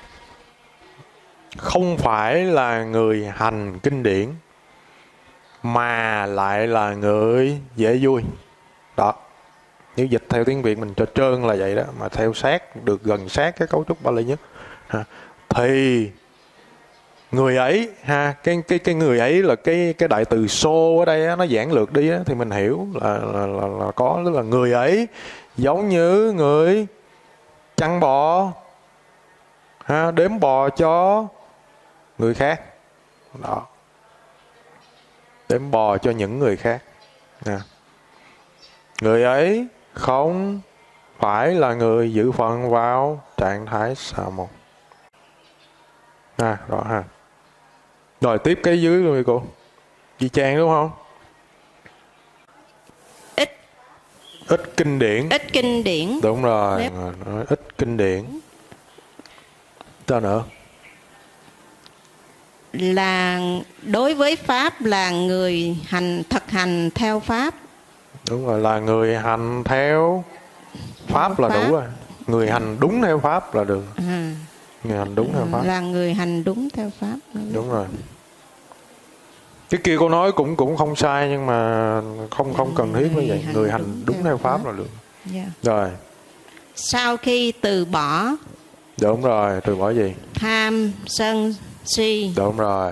không phải là người hành kinh điển mà lại là người dễ vui đó, nếu dịch theo tiếng Việt mình cho trơn là vậy đó, mà theo sát được gần sát cái cấu trúc Bali nhất thì người ấy cái người ấy là cái đại từ xô ở đây nó giản lược đi thì mình hiểu là có, tức là người ấy giống như người chăn bò, đếm bò cho người khác đó, đếm bò cho những người khác. Người ấy không phải là người dự phần vào trạng thái sa môn. Rõ ha. Rồi tiếp cái dưới luôn đi cô. Y chang đúng không? Ít kinh điển. Ít kinh điển. Đúng rồi. Nếu... nói ít kinh điển. Sao nữa? Là đối với pháp là người thực hành theo pháp. Đúng rồi, là người hành theo pháp là đủ rồi. Người hành đúng theo pháp là được. Người hành đúng theo pháp. Là người hành đúng theo pháp. Đúng rồi. Cái kia cô nói cũng không sai, nhưng mà không cần thiết như vậy. Người hành đúng theo pháp là được. Yeah. Rồi. Sau khi từ bỏ. Đúng rồi, từ bỏ gì? Tham, sân, si. Đúng rồi.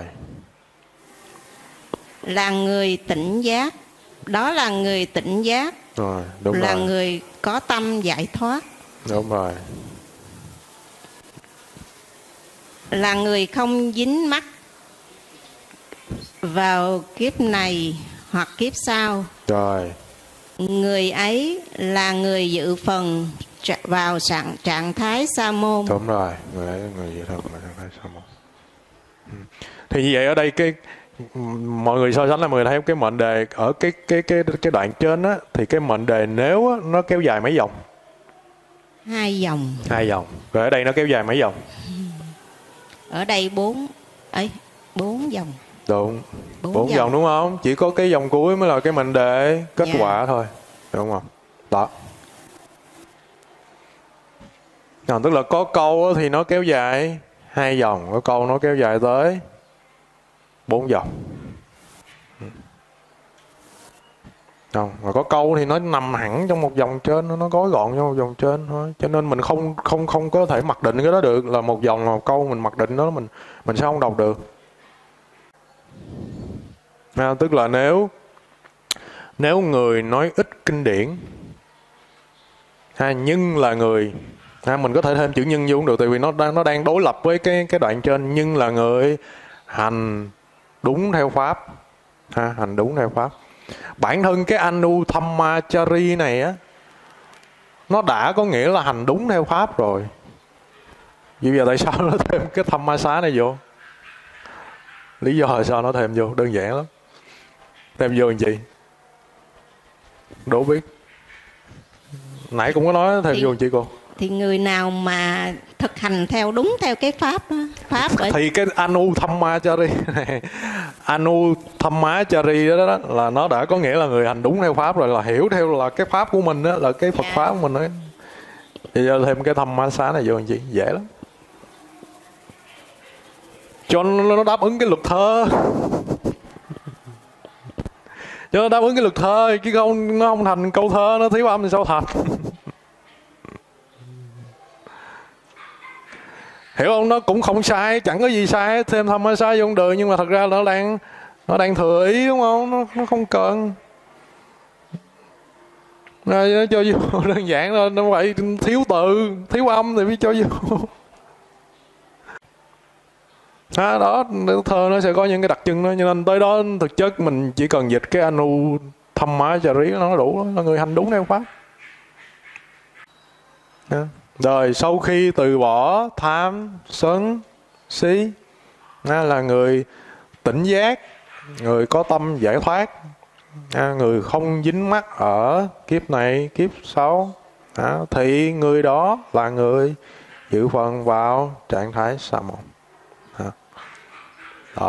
Là người tỉnh giác. Đó là người tỉnh giác. Rồi, đúng là rồi. người có tâm giải thoát. Đúng rồi. Là người không dính mắc vào kiếp này hoặc kiếp sau. Rồi. Người ấy là người dự phần vào trạng thái sa môn. Đúng rồi, người ấy người dự phần vào trạng thái sa môn. Thì như vậy ở đây cái mọi người so sánh là mọi người thấy cái mệnh đề ở cái đoạn trên á, thì cái mệnh đề nếu á, nó kéo dài mấy dòng? 2 dòng. 2 dòng. Rồi ở đây nó kéo dài mấy dòng? Ở đây 4 dòng. Đúng. 4 dòng đúng không? Chỉ có cái dòng cuối mới là cái mệnh đề kết quả thôi. Đúng không? Đó. Tức là có câu thì nó kéo dài 2 dòng, có câu nó kéo dài tới 4 dòng. Không, mà có câu thì nó nằm hẳn trong một dòng trên, nó gói gọn trong một dòng trên thôi. Cho nên mình không có thể mặc định cái đó được, là một dòng là một câu mình mặc định đó mình sẽ không đọc được. Tức là nếu người nói ít kinh điển nhưng là người mình có thể thêm chữ nhân vô cũng được, tại vì nó đang đối lập với cái đoạn trên, nhưng là người hành đúng theo pháp, hành đúng theo pháp. Bản thân cái Anutthamachari này á, nó đã có nghĩa là hành đúng theo pháp rồi. Vì vậy tại sao nó thêm cái Thammasá này vô? Lý do là sao nó thêm vô? Đơn giản lắm. Thêm vô làm gì? Đố biết. Nãy cũng có nói thêm vô làm chi cô? Thì người nào mà thực hành theo đúng theo cái pháp đó, thì cái Anutthamachari này, Anutthamachari đó là nó đã có nghĩa là người hành đúng theo pháp rồi, là hiểu theo là cái pháp của mình đó, là cái Phật pháp của mình đó. Thì giờ thêm cái Thammasá này vô làm chi? Dễ lắm. Cho nó đáp ứng cái luật thơ. Cho nó đáp ứng cái luật thơ, chứ không nó không thành câu thơ, nó thiếu âm thì sao thành? Hiểu không? Nó cũng không sai, chẳng có gì sai, thêm Thammasá vô được, nhưng mà thật ra nó đang thừa ý, đúng không? Nó không cần. Rồi nó cho vô đơn giản thôi, nó phải thiếu từ, thiếu âm thì mới cho vô. Đó, thơ nó sẽ có những cái đặc trưng đó, cho nên tới đó thực chất mình chỉ cần dịch cái Anutthamachari nó đủ, là người hành đúng theo pháp. Rồi sau khi từ bỏ tham, sân, si, là người tỉnh giác, người có tâm giải thoát, người không dính mắc ở kiếp này, kiếp sau, thì người đó là người dự phần vào trạng thái sa môn. Đó.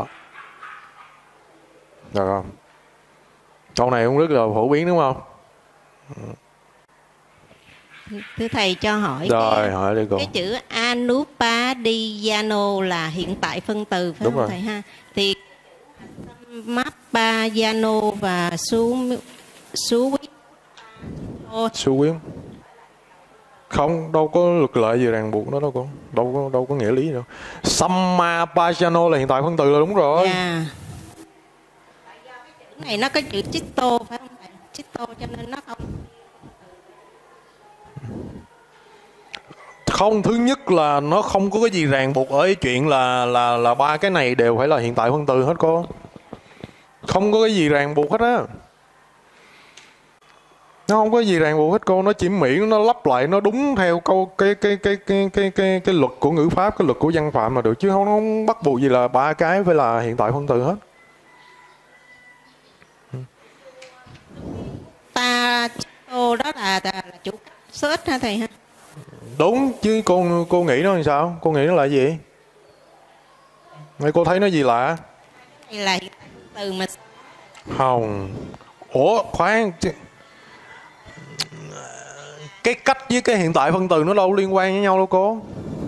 Được không? Câu này cũng rất là phổ biến đúng không? Thưa thầy cho hỏi. Rồi, hỏi đi cô. Cái chữ Anupadiyano là hiện tại phân từ phải đúng không rồi. thầy ha? Thì Mappayano và Suwin không, đâu có luật lệ gì ràng buộc đó đâu cô, đâu có nghĩa lý đâu. Sammapayano là hiện tại phân từ là đúng rồi. Yeah. Cái này nó có chữ chitto phải không thầy? Chitto cho nên nó không. Thứ nhất là nó không có cái gì ràng buộc ở cái chuyện là ba cái này đều phải là hiện tại phân từ hết cô. Không có cái gì ràng buộc hết á. Nó không có gì ràng buộc hết cô, nó chỉ miễn nó lắp lại nó đúng theo câu cái luật của ngữ pháp, cái luật của văn phạm mà được, chứ không bắt buộc gì là ba cái phải là hiện tại phân từ hết. ta cô đó là chủ số ít hả thầy ha? Đúng chứ, cô nghĩ nó làm sao? Cô nghĩ nó là gì? Mày cô thấy nó gì lạ? Là từ mà Không. Ủa khoan, cái cách với cái hiện tại phân từ nó đâu liên quan với nhau đâu cô.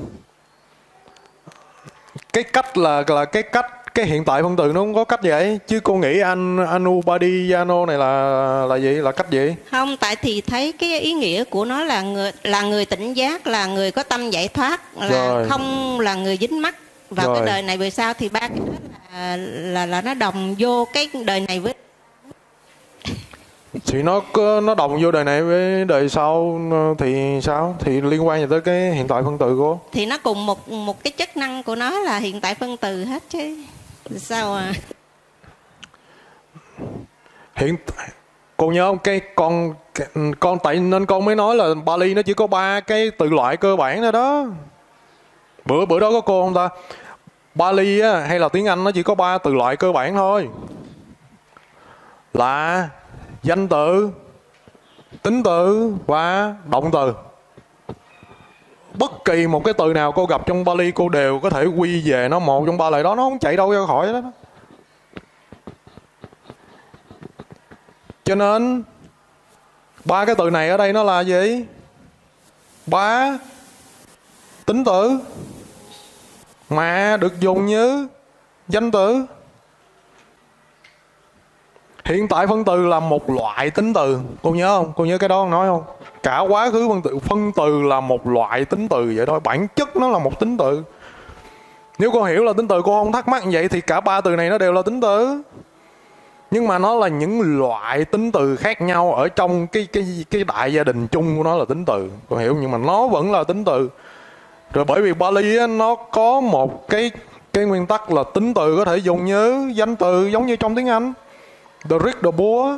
Cái cách là cái cách, cái hiện tại phân từ nó không có cách vậy. Chứ cô nghĩ Anupadiyano này là gì? Là cách gì? không, tại thì thấy cái ý nghĩa của nó là người tỉnh giác, là người có tâm giải thoát, là Rồi. không là người dính mắc vào Rồi. cái đời này về sau. Thì ba cái đó là nó đồng vô cái đời này với, Thì nó đồng vô đời này với đời sau thì sao? Thì liên quan gì tới cái hiện tại phân từ cô? thì nó cùng một cái chức năng của nó là hiện tại phân từ hết chứ sao à. Cô nhớ không, cái con tại nên con mới nói là Bali nó chỉ có 3 cái từ loại cơ bản thôi đó. Bữa đó có cô không ta? Bali á, hay là tiếng Anh nó chỉ có 3 từ loại cơ bản thôi, là danh từ, tính từ và động từ. Bất kỳ một cái từ nào cô gặp trong Bali cô đều có thể quy về nó một trong 3 loại đó, nó không chạy đâu ra khỏi đó. Cho nên 3 cái từ này ở đây nó là gì? 3 tính từ mà được dùng như danh từ. Hiện tại phân từ là một loại tính từ. Cô nhớ không? Cô nhớ cái đó nói không? Cả quá khứ phân từ là một loại tính từ vậy thôi. Bản chất nó là một tính từ. Nếu cô hiểu là tính từ, cô không thắc mắc như vậy thì cả 3 từ này nó đều là tính từ. Nhưng mà nó là những loại tính từ khác nhau ở trong cái đại gia đình chung của nó là tính từ. Cô hiểu, nhưng mà nó vẫn là tính từ. Rồi bởi vì Bali á, nó có một cái nguyên tắc là tính từ có thể dùng như danh từ, giống như trong tiếng Anh. The rich, the poor.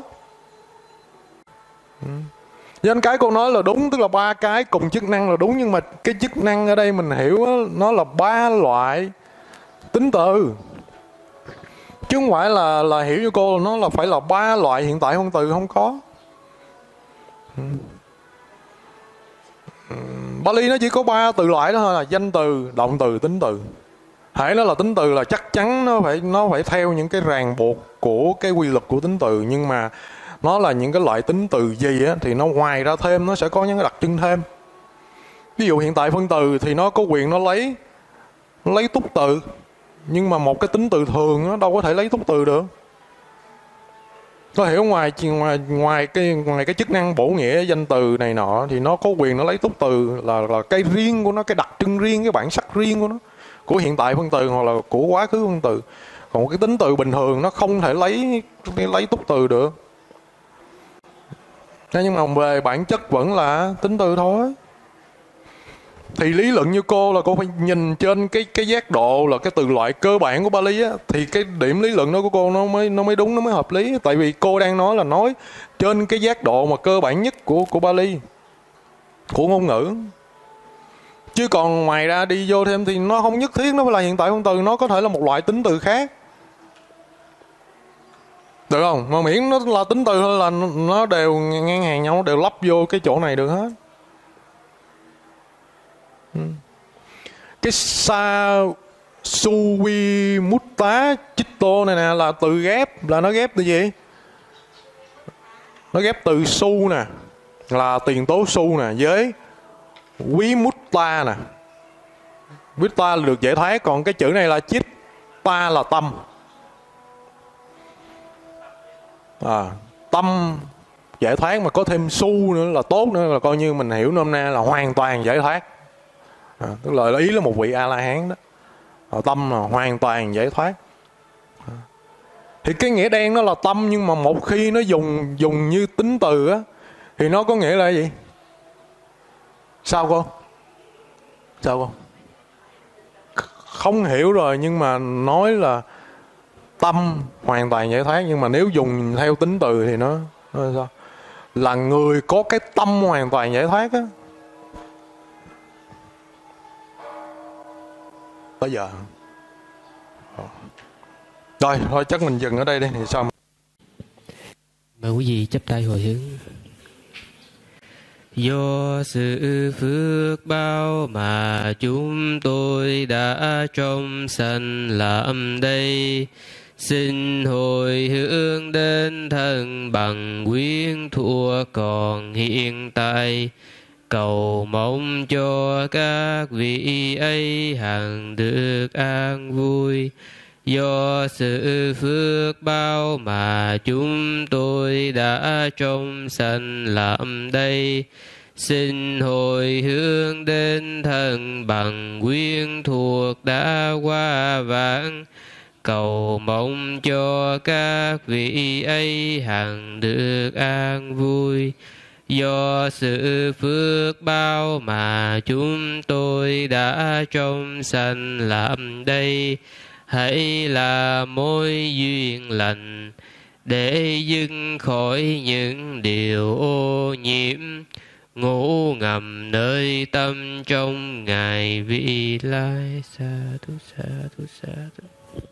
Nên cái cô nói là đúng, tức là 3 cái cùng chức năng là đúng, nhưng mà cái chức năng ở đây mình hiểu đó, nó là 3 loại tính từ, chứ không phải là hiểu cho cô là nó là phải là 3 loại hiện tại phân từ, không có. Bali nó chỉ có 3 từ loại đó thôi, là danh từ, động từ, tính từ. Hãy nó là tính từ là chắc chắn nó phải theo những cái ràng buộc của cái quy luật của tính từ, nhưng mà nó là những cái loại tính từ gì á thì nó ngoài ra thêm, nó sẽ có những cái đặc trưng thêm. Ví dụ hiện tại phân từ thì nó có quyền nó lấy túc từ, nhưng mà một cái tính từ thường nó đâu có thể lấy túc từ được. Có hiểu, ngoài cái chức năng bổ nghĩa danh từ này nọ thì nó có quyền nó lấy túc từ, là cái riêng của nó, cái đặc trưng riêng, cái bản sắc riêng của nó, của hiện tại phân từ hoặc là của quá khứ phân từ. Còn cái tính từ bình thường nó không thể lấy túc từ được. Thế nhưng mà về bản chất vẫn là tính từ thôi. Thì lý luận như cô là cô phải nhìn trên cái giác độ là cái từ loại cơ bản của Bali á, thì cái điểm lý luận đó của cô nó mới đúng, nó mới hợp lý. Tại vì cô đang nói trên cái giác độ mà cơ bản nhất của Bali, của ngôn ngữ. Chứ còn ngoài ra đi vô thêm thì nó không nhất thiết nó phải là hiện tại phân từ, nó có thể là một loại tính từ khác, được không? Mà miễn nó là tính từ thôi là nó đều ngang hàng nhau, đều lắp vô cái chỗ này được hết. Cái sa suvi mutta chitto này nè là từ ghép, là nó ghép từ gì? Nó ghép từ su nè, là tiền tố su nè, với quý mutta nè. Vitta là được giải thoát, còn cái chữ này là chitta là tâm. Tâm giải thoát mà có thêm su nữa là tốt nữa, là coi như mình hiểu nôm na là hoàn toàn giải thoát. Tức là ý là một vị A-la-hán đó. Tâm là hoàn toàn giải thoát. Thì cái nghĩa đen nó là tâm, nhưng mà một khi nó dùng như tính từ á thì nó có nghĩa là gì? Sao cô? Sao cô? Không hiểu rồi, nhưng mà nói là tâm hoàn toàn giải thoát, nhưng mà nếu dùng theo tính từ thì nó sao? Là người có cái tâm hoàn toàn giải thoát á. Bây giờ rồi thôi chắc mình dừng ở đây đi thì sao? Mời quý vị chắp tay hồi hướng. Do sự phước báo mà chúng tôi đã trong sanh làm đây, xin hồi hướng đến thân bằng quyến thuộc còn hiện tại, cầu mong cho các vị ấy hằng được an vui. Do sự phước báo mà chúng tôi đã trong sanh làm đây, xin hồi hướng đến thân bằng quyến thuộc đã qua vãng, cầu mong cho các vị ấy hằng được an vui. Do sự phước báo mà chúng tôi đã trong sanh làm đây, hãy là mối duyên lành để dứt khỏi những điều ô nhiễm ngủ ngầm nơi tâm trong ngày vị lai. Sa thú sa thú sa thú.